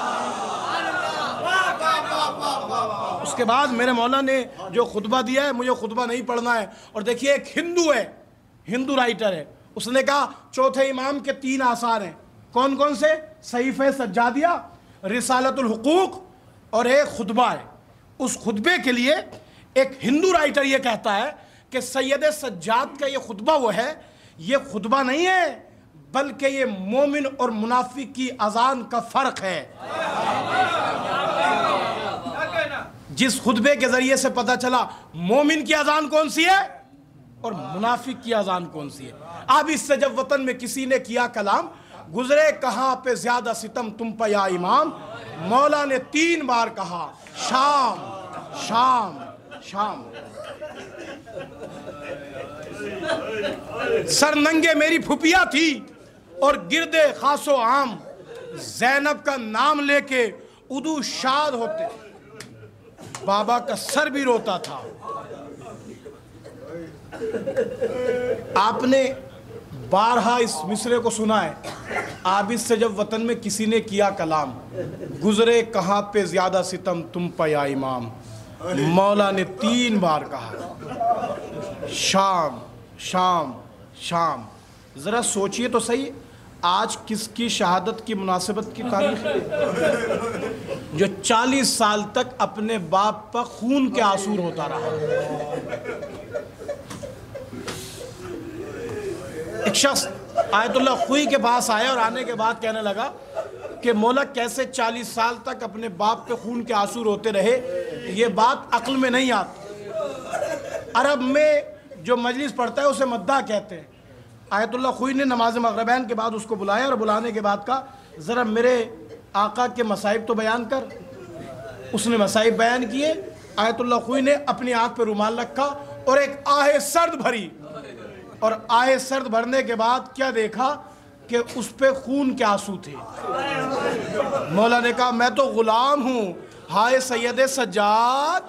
Speaker 5: اس کے بعد میرے مولا نے جو خطبہ دیا ہے مجھے خطبہ نہیں پڑھنا ہے، اور دیکھیے ایک ہندو ہے، ہندو رائٹر ہے، اس نے کہا چوتھے امام کے تین آثار ہیں، کون کون سے؟ صحیفہ سجادیہ، رسالت الحقوق اور ایک خطبہ ہے۔ اس خطبے کے لیے ایک ہندو رائٹر یہ کہتا ہے کہ سید سجاد کا یہ خطبہ وہ ہے، یہ خطبہ نہیں ہے بلکہ یہ مومن اور منافق کی اذان کا فرق ہے۔ جس خطبے کے ذریعے سے پتہ چلا مومن کی اذان کون سی ہے اور منافق کی اذان کون سی ہے۔ اب اس سے جب وطن میں کسی نے کیا کلام گزرے کہاں پہ زیادہ ستم تم پہ یا امام، مولا نے تین بار کہا شام شام شام۔ سر ننگے میری پھپھیا تھی اور گردے خاص و عام، زینب کا نام لے کے ادو شاد ہوتے، بابا کا سر بھی روتا تھا۔ آپ نے بارہا اس مصرے کو سنا ہے، آپ اس سے جب وطن میں کسی نے کیا کلام گزرے کہاں پہ زیادہ ستم تم پہ یا امام، مولا نے تین بار کہا شام شام شام۔ ذرا سوچئے تو صحیح، آج کس کی شہادت کی مناسبت کی تاریخ ہے جو چالیس سال تک اپنے باپ پر خون کے آنسو ہوتا رہا؟ ایک شخص آیت اللہ خوئی کے پاس آیا اور آنے کے بعد کہنے لگا کہ مولا کیسے چالیس سال تک اپنے باپ پہ خون کے آنسو روتے رہے، یہ بات عقل میں نہیں آتی۔ عرب میں جو مجلس پڑھتا ہے اسے مداح کہتے ہیں۔ آیت اللہ خوئی نے نماز مغربین کے بعد اس کو بلایا اور بلانے کے بعد کہا ذرا میرے آقا کے مصائب تو بیان کر۔ اس نے مصائب بیان کیے، آیت اللہ خوئی نے اپنی آنکھ پہ رومال رکھا اور ایک آہ سرد بھری، اور آہ سرد بھرنے کے بعد کیا دیکھا کہ اس پہ خون کے آنسو تھے۔ مولا نے کہا میں تو غلام ہوں، ہائے سید سجاد،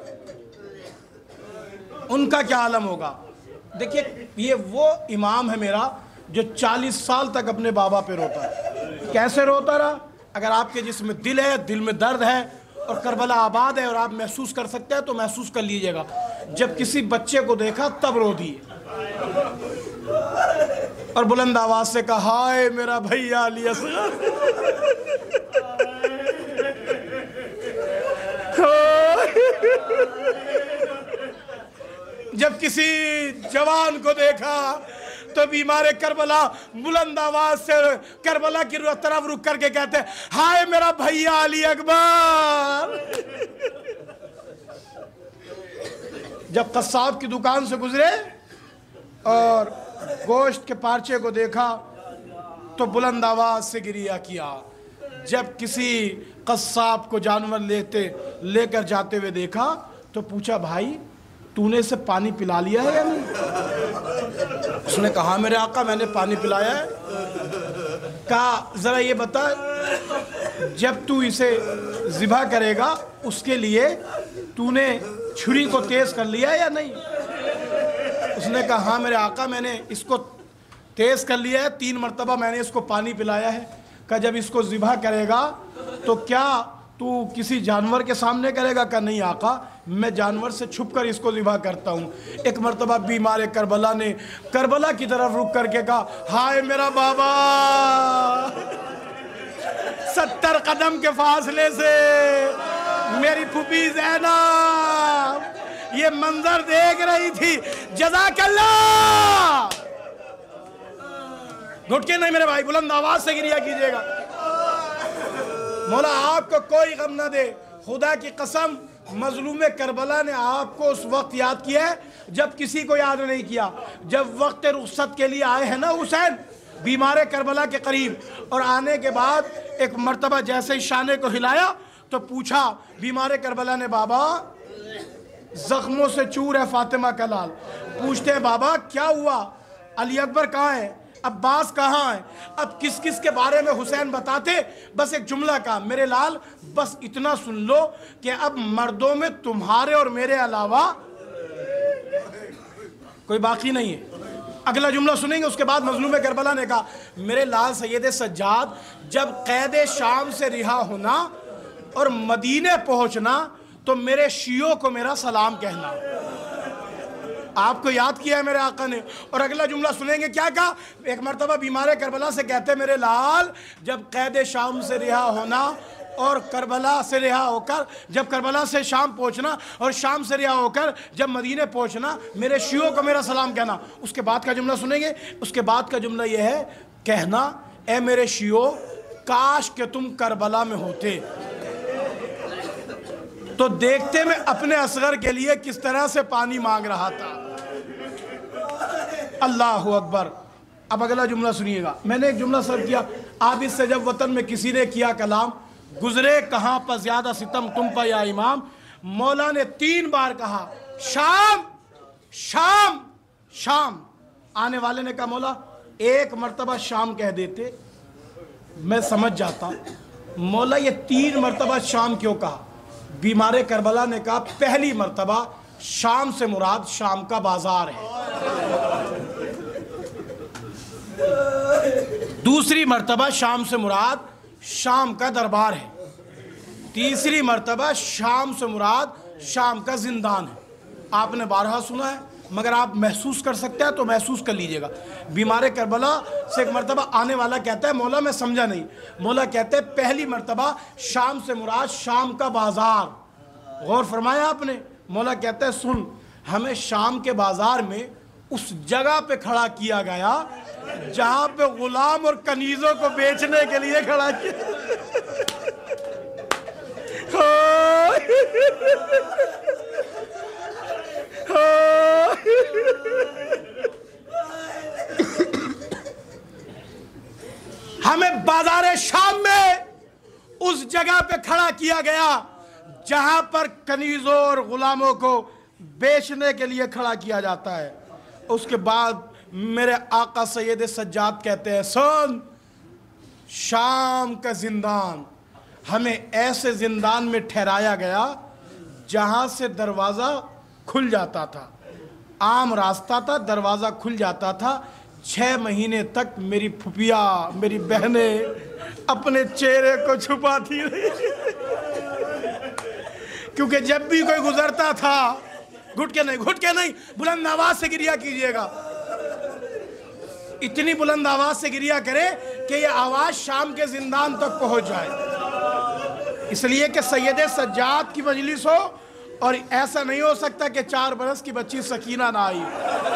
Speaker 5: ان کا کیا عالم ہوگا۔ دیکھیے یہ وہ امام ہے میرا جو چالیس سال تک اپنے بابا پہ روتا ہے۔ کیسے روتا رہا؟ اگر آپ کے جسم میں دل ہے، دل میں درد ہے اور کربلا آباد ہے اور آپ محسوس کر سکتے ہیں تو محسوس کر لیجئے گا۔ جب کسی بچے کو دیکھا تب رو دیے اور بلند آواز سے کہا ہائے میرا بھیا علی اصغر، جب کسی جوان کو دیکھا تو بیمار کربلا بلند آواز سے کربلا کی طرف رک کر کے کہتے ہیں ہائے میرا بھیا علی اکبر۔ جب قصاب کی دکان سے گزرے اور گوشت کے پارچے کو دیکھا تو بلند آواز سے گریہ کیا۔ جب کسی قصاب کو جانور لیتے لے کر جاتے ہوئے دیکھا تو پوچھا بھائی تو نے اسے پانی پلا لیا ہے یا نہیں؟ اس نے کہا میرے آقا میں نے پانی پلایا ہے۔ کہا ذرا یہ بتا جب تو اسے ذبح کرے گا اس کے لیے تو نے چھری کو تیز کر لیا یا نہیں؟ اس نے کہا ہاں میرے آقا میں نے اس کو تیز کر لیا ہے، تین مرتبہ میں نے اس کو پانی پلایا ہے۔ کہا جب اس کو ذبح کرے گا تو کیا تو کسی جانور کے سامنے کرے گا؟ کہا نہیں آقا میں جانور سے چھپ کر اس کو ذبح کرتا ہوں۔ ایک مرتبہ بیمار کربلا نے کربلا کی طرف رک کر کے کہا ہائے میرا بابا، ستر قدم کے فاصلے سے میری پھوپھی زینب یہ منظر دیکھ رہی تھی، جزاک اللہ۔ گھٹ کے نہیں میرے بھائی، بلند آواز سے گریہ کیجئے گا۔ مولا آپ کو کوئی غم نہ دے، خدا کی قسم مظلوم کربلا نے آپ کو اس وقت یاد کیا ہے جب کسی کو یاد نہیں کیا۔ جب وقت رخصت کے لیے آئے ہیں نا حسین بیمار کربلا کے قریب، اور آنے کے بعد ایک مرتبہ جیسے ہی شانے کو ہلایا تو پوچھا بیمار کربلا نے بابا زخموں سے چور ہے فاطمہ کا لال۔ پوچھتے ہیں بابا کیا ہوا؟ علی اکبر کہاں ہے؟ عباس کہاں ہے؟ اب کس کس کے بارے میں حسین بتاتے؟ بس ایک جملہ کہا میرے لال بس اتنا سن لو کہ اب مردوں میں تمہارے اور میرے علاوہ کوئی باقی نہیں ہے۔ اگلا جملہ سنیں گے، اس کے بعد مظلوم کربلا نے کہا میرے لال سید سجاد جب قید شام سے رہا ہونا اور مدینے پہنچنا تو میرے شیعوں کو میرا سلام کہنا۔ آپ کو یاد کیا ہے میرے آقا نے۔ اور اگلا جملہ سنیں گے کیا کہا؟ ایک مرتبہ بیمار کربلا سے کہتے میرے لال جب قید شام سے رہا ہونا اور کربلا سے رہا ہو کر جب کربلا سے شام پہنچنا اور شام سے رہا ہو کر جب مدینے پہنچنا میرے شیعوں کو میرا سلام کہنا۔ اس کے بعد کا جملہ سنیں گے، اس کے بعد کا جملہ یہ ہے کہنا اے میرے شیعوں کاش کہ تم کربلا میں ہوتے تو دیکھتے میں اپنے اصغر کے لیے کس طرح سے پانی مانگ رہا تھا۔ اللہ اکبر۔ اب اگلا جملہ سنیے گا، میں نے ایک جملہ سرف کیا آپ اس سے جب وطن میں کسی نے کیا کلام گزرے کہاں پر زیادہ ستم تم پر یا امام، مولا نے تین بار کہا شام شام شام۔ آنے والے نے کہا مولا ایک مرتبہ شام کہہ دیتے میں سمجھ جاتا، مولا یہ تین مرتبہ شام کیوں کہا؟ بیمار کربلا نے کہا پہلی مرتبہ شام سے مراد شام کا بازار ہے، دوسری مرتبہ شام سے مراد شام کا دربار ہے، تیسری مرتبہ شام سے مراد شام کا زندان ہے۔ آپ نے بارہا سنا ہے مگر آپ محسوس کر سکتے ہیں تو محسوس کر لیجئے گا۔ بیمار کربلا سے ایک مرتبہ آنے والا کہتا ہے مولا میں سمجھا نہیں، مولا کہتے ہیں پہلی مرتبہ شام سے مراد شام کا بازار۔ غور فرمایا آپ نے؟ مولا کہتا ہے سن ہمیں شام کے بازار میں اس جگہ پہ کھڑا کیا گیا جہاں پہ غلام اور کنیزوں کو بیچنے کے لیے کھڑا کیا۔ ہمیں بازار شام میں اس جگہ پہ کھڑا کیا گیا جہاں پر کنیزوں اور غلاموں کو بیچنے کے لیے کھڑا کیا جاتا ہے۔ اس کے بعد میرے آقا سید سجاد کہتے ہیں سن شام کا زندان ہمیں ایسے زندان میں ٹھہرایا گیا جہاں سے دروازہ کھل جاتا تھا، عام راستہ تھا دروازہ کھل جاتا تھا۔ چھ مہینے تک میری پھپھیاں میری بہنیں اپنے چہرے کو چھپاتی رہی کیونکہ جب بھی کوئی گزرتا تھا گھٹ کے نہیں گھٹ کے نہیں بلند آواز سے گریہ کیجئے گا، اتنی بلند آواز سے گریہ کرے کہ یہ آواز شام کے زندان تک پہنچ جائے، اس لیے کہ سید سجاد کی مجلس ہو اور ایسا نہیں ہو سکتا کہ چار برس کی بچی سکینہ نہ آئی۔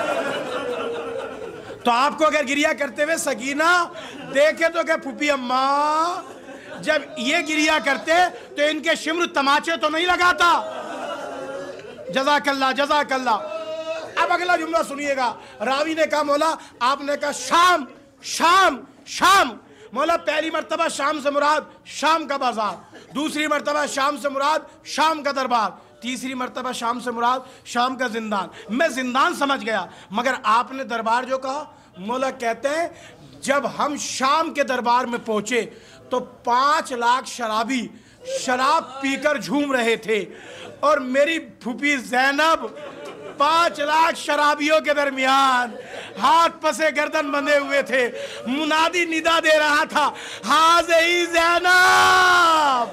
Speaker 5: تو آپ کو اگر گریہ کرتے ہوئے سکینہ دیکھے تو کہ پھوپھی اماں جب یہ گریہ کرتے تو ان کے شمر تماچے تو نہیں لگاتا۔ جزاک اللہ جزاک اللہ۔ اب اگلا جملہ سنیے گا، راوی نے کہا مولا آپ نے کہا شام شام شام، مولا پہلی مرتبہ شام سے مراد شام کا بازار، دوسری مرتبہ شام سے مراد شام کا دربار، تیسری مرتبہ شام سے مراد شام کا زندان۔ میں زندان سمجھ گیا مگر آپ نے دربار جو کہا مولا کہتے ہیں جب ہم شام کے دربار میں پہنچے تو پانچ لاکھ شرابی شراب پی کر جھوم رہے تھے، اور میری پھوپھی زینب پانچ لاکھ شرابیوں کے درمیان ہاتھ پسے گردن بندھے ہوئے تھے، منادی ندا دے رہا تھا، حاضی زینب۔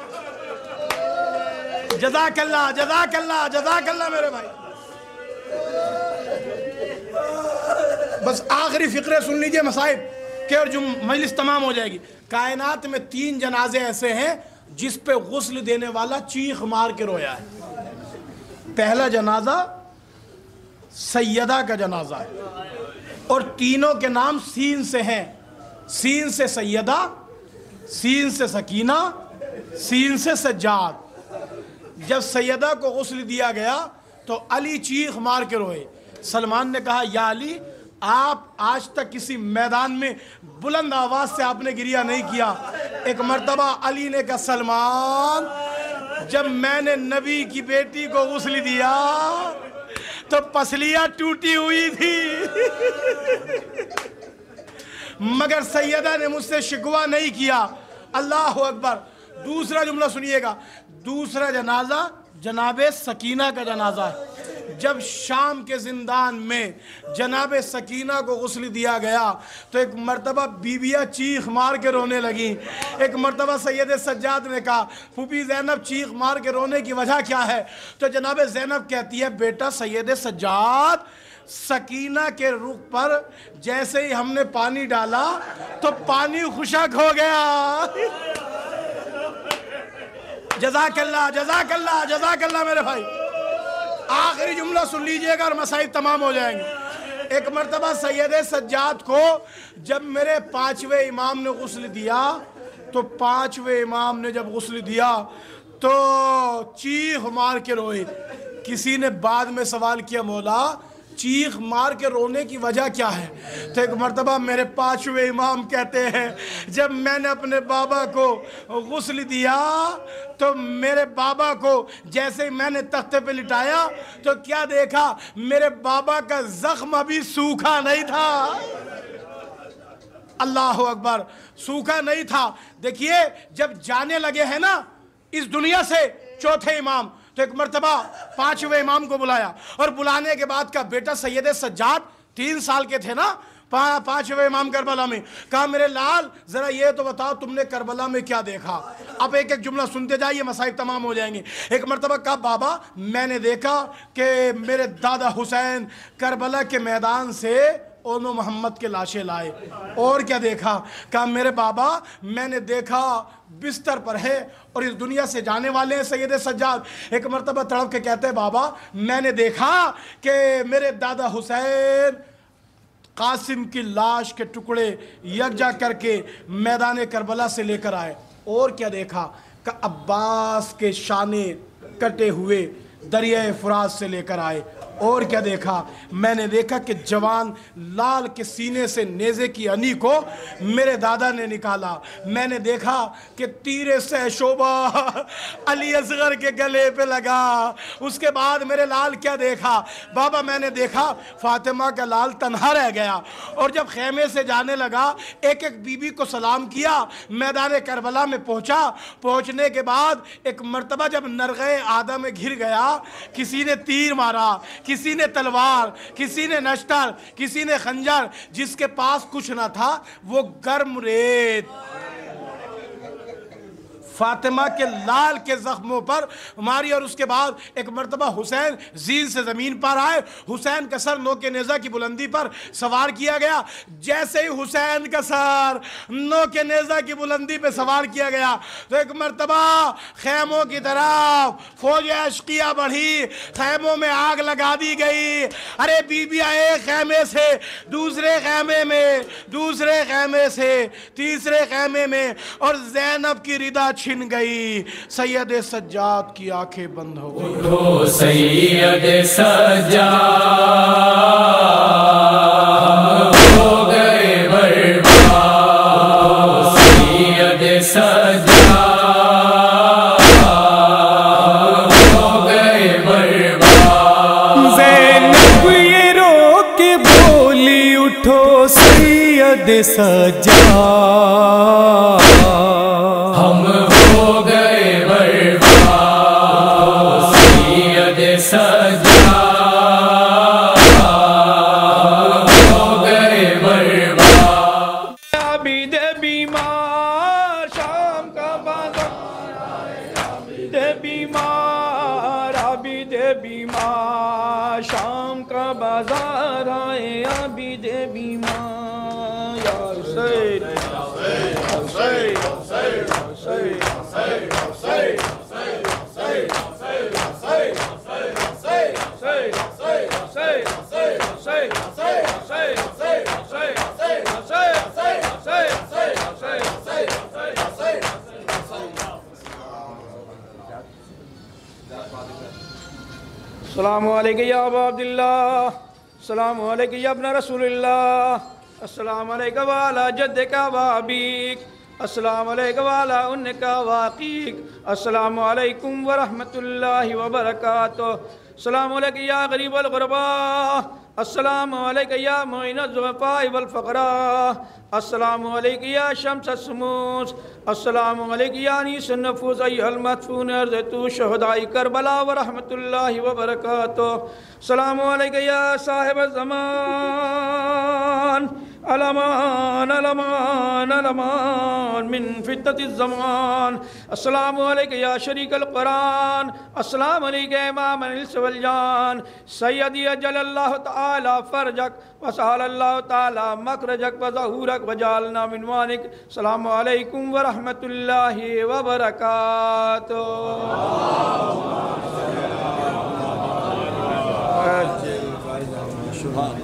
Speaker 5: جزاک اللہ جزاک اللہ جزاک اللہ میرے بھائی۔ بس آخری فقرے سن لیجئے مصائب کہ اور جو مجلس تمام ہو جائے گی۔ کائنات میں تین جنازے ایسے ہیں جس پہ غسل دینے والا چیخ مار کے رویا ہے۔ پہلا جنازہ سیدہ کا جنازہ ہے، اور تینوں کے نام سین سے ہیں، سین سے سیدہ، سین سے سکینہ، سین سے سجاد۔ جب سیدہ کو غسل دیا گیا تو علی چیخ مار کے روئے۔ سلمان نے کہا یا علی، آپ آج تک کسی میدان میں بلند آواز سے آپ نے گریہ نہیں کیا۔ ایک مرتبہ علی نے کہا سلمان، جب میں نے نبی کی بیٹی کو غسل دیا تو پسلیاں ٹوٹی ہوئی تھی، مگر سیدہ نے مجھ سے شکوہ نہیں کیا۔ اللہ اکبر۔ دوسرا جملہ سنیے گا، دوسرا جنازہ جناب سکینہ کا جنازہ ہے۔ جب شام کے زندان میں جناب سکینہ کو غسل دیا گیا تو ایک مرتبہ بیویاں چیخ مار کے رونے لگیں۔ ایک مرتبہ سید سجاد نے کہا پھوپھی زینب چیخ مار کے رونے کی وجہ کیا ہے؟ تو جناب زینب کہتی ہے بیٹا سید سجاد، سکینہ کے رخ پر جیسے ہی ہم نے پانی ڈالا تو پانی خشک ہو گیا۔ جزاک اللہ جزاک اللہ جزاک اللہ میرے بھائی۔ آخری جملہ سن لیجئے گا اور مسائل تمام ہو جائیں گے۔ ایک مرتبہ سید سجاد کو جب میرے پانچویں امام نے غسل دیا تو پانچویں امام نے جب غسل دیا تو چیخ مار کے روئے۔ کسی نے بعد میں سوال کیا مولا چیخ مار کے رونے کی وجہ کیا ہے؟ تو ایک مرتبہ میرے پانچویں امام کہتے ہیں جب میں نے اپنے بابا کو غسل دیا تو میرے بابا کو جیسے میں نے تختے پہ لٹایا تو کیا دیکھا؟ میرے بابا کا زخم ابھی سوکھا نہیں تھا۔ اللہ اکبر، سوکھا نہیں تھا۔ دیکھیے جب جانے لگے ہیں نا اس دنیا سے چوتھے امام، تو ایک مرتبہ پانچویں امام کو بلایا اور بلانے کے بعد کہا بیٹا سید سجاد تین سال کے تھے نا پانچویں امام کربلا میں، کہا میرے لال ذرا یہ تو بتاؤ تم نے کربلا میں کیا دیکھا؟ اب ایک ایک جملہ سنتے جائیے مسائل تمام ہو جائیں گے۔ ایک مرتبہ کہا بابا میں نے دیکھا کہ میرے دادا حسین کربلا کے میدان سے اون و محمد کے لاشیں لائے۔ اور کیا دیکھا؟ کہا میرے بابا میں نے دیکھا بستر پر ہے اور اس دنیا سے جانے والے ہیں سید سجاد۔ ایک مرتبہ تڑپ کے کہتے ہیں بابا میں نے دیکھا کہ میرے دادا حسین قاسم کی لاش کے ٹکڑے یکجا کر کے میدان کربلا سے لے کر آئے۔ اور کیا دیکھا؟ کہ عباس کے شانے کٹے ہوئے دریائے فرات سے لے کر آئے۔ اور کیا دیکھا؟ میں نے دیکھا کہ جوان لال کے سینے سے نیزے کی انی کو میرے دادا نے نکالا۔ میں نے دیکھا کہ تیر سے شعبہ علی اصغر کے گلے پہ لگا۔ اس کے بعد میرے لال کیا دیکھا؟ بابا میں نے دیکھا فاطمہ کا لال تنہا رہ گیا، اور جب خیمے سے جانے لگا ایک ایک بی بی کو سلام کیا، میدان کربلا میں پہنچا۔ پہنچنے کے بعد ایک مرتبہ جب نرغے آدم میں گھر گیا، کسی نے تیر مارا، کسی نے تلوار، کسی نے نشتر، کسی نے خنجر، جس کے پاس کچھ نہ تھا وہ گرم ریت فاطمہ کے لال کے زخموں پر ماری۔ اور اس کے بعد ایک مرتبہ حسین زین سے زمین پر آئے، حسین کا سر نو کے نیزہ کی بلندی پر سوار کیا گیا۔ جیسے ہی حسین کا سر نو کے نیزہ کی بلندی پہ سوار کیا گیا تو ایک مرتبہ خیموں کی طرف فوج اشقیہ بڑھی، خیموں میں آگ لگا دی گئی۔ ارے بیبیاں ایک خیمے سے دوسرے خیمے میں، دوسرے خیمے سے تیسرے خیمے میں، اور زینب کی ردا چھن گئی۔ سید سجاد کی آنکھیں بند ہو گئی۔
Speaker 8: اٹھو سید سجاد ہو گئے برباد، سید سجاد ہو گئے برباد۔ زینب یہ رو کے بولی اٹھو
Speaker 9: सैयद सज्जाद
Speaker 8: हम हो गए बर्बाद सैयद सज्जाद हो गए बर्बाद।
Speaker 7: आबिद बीमार शाम का बाजार आबिद बीमार आबिद बीमार शाम का बाजार आए आबिद बीमार या हुसैन हुसैन हुसैन हुसैन हुसैन हुसैन अस्सलामु अलैकुम या अबा अब्दुल्लाह, अस्सलामु अलैकुम या इब्न रसूलिल्लाह, अस्सलामु अलैकुम वाला जद्दका वाबीक, अस्सलामु अलैकुम वाला उन्नका वाकीक, अस्सलामु अलैकुम व रहमतुल्लाहि व बरकातुहू, अस्सलामु अलैकुम या गरीबल गुरबा, अस्सलामु अलैकुम या मुइनज़ ज़ुफ़ा'i वल फ़क़रा, अस्सलामु अलैकुम या शम्स अस्समूस, अस्सलामु अलैकुम या अनीस अन्नुफ़ूस अय्युहल मदफ़ून अर्ज़तु शुहदाई करबला व रहमतुल्लाहि व बरकातुहू, अस्सलामु अलैकुम या साहिब ज़मान अलमान अलमान अलमान मिन फितनति ज़मान, अस्सलामु अलैकुम या शरीकल कुरान, अस्सलामु अलैकुम या इमाम अल-इंस वल जान, सय्यदी अजलल्लाहु तआला फरजक व सहलल्लाहु तआला मखरजक व ज़हूरक व जअलना मिन वानिक, अस्सलामु अलैकुम व रहमतुल्लाहि व बरकातुहू।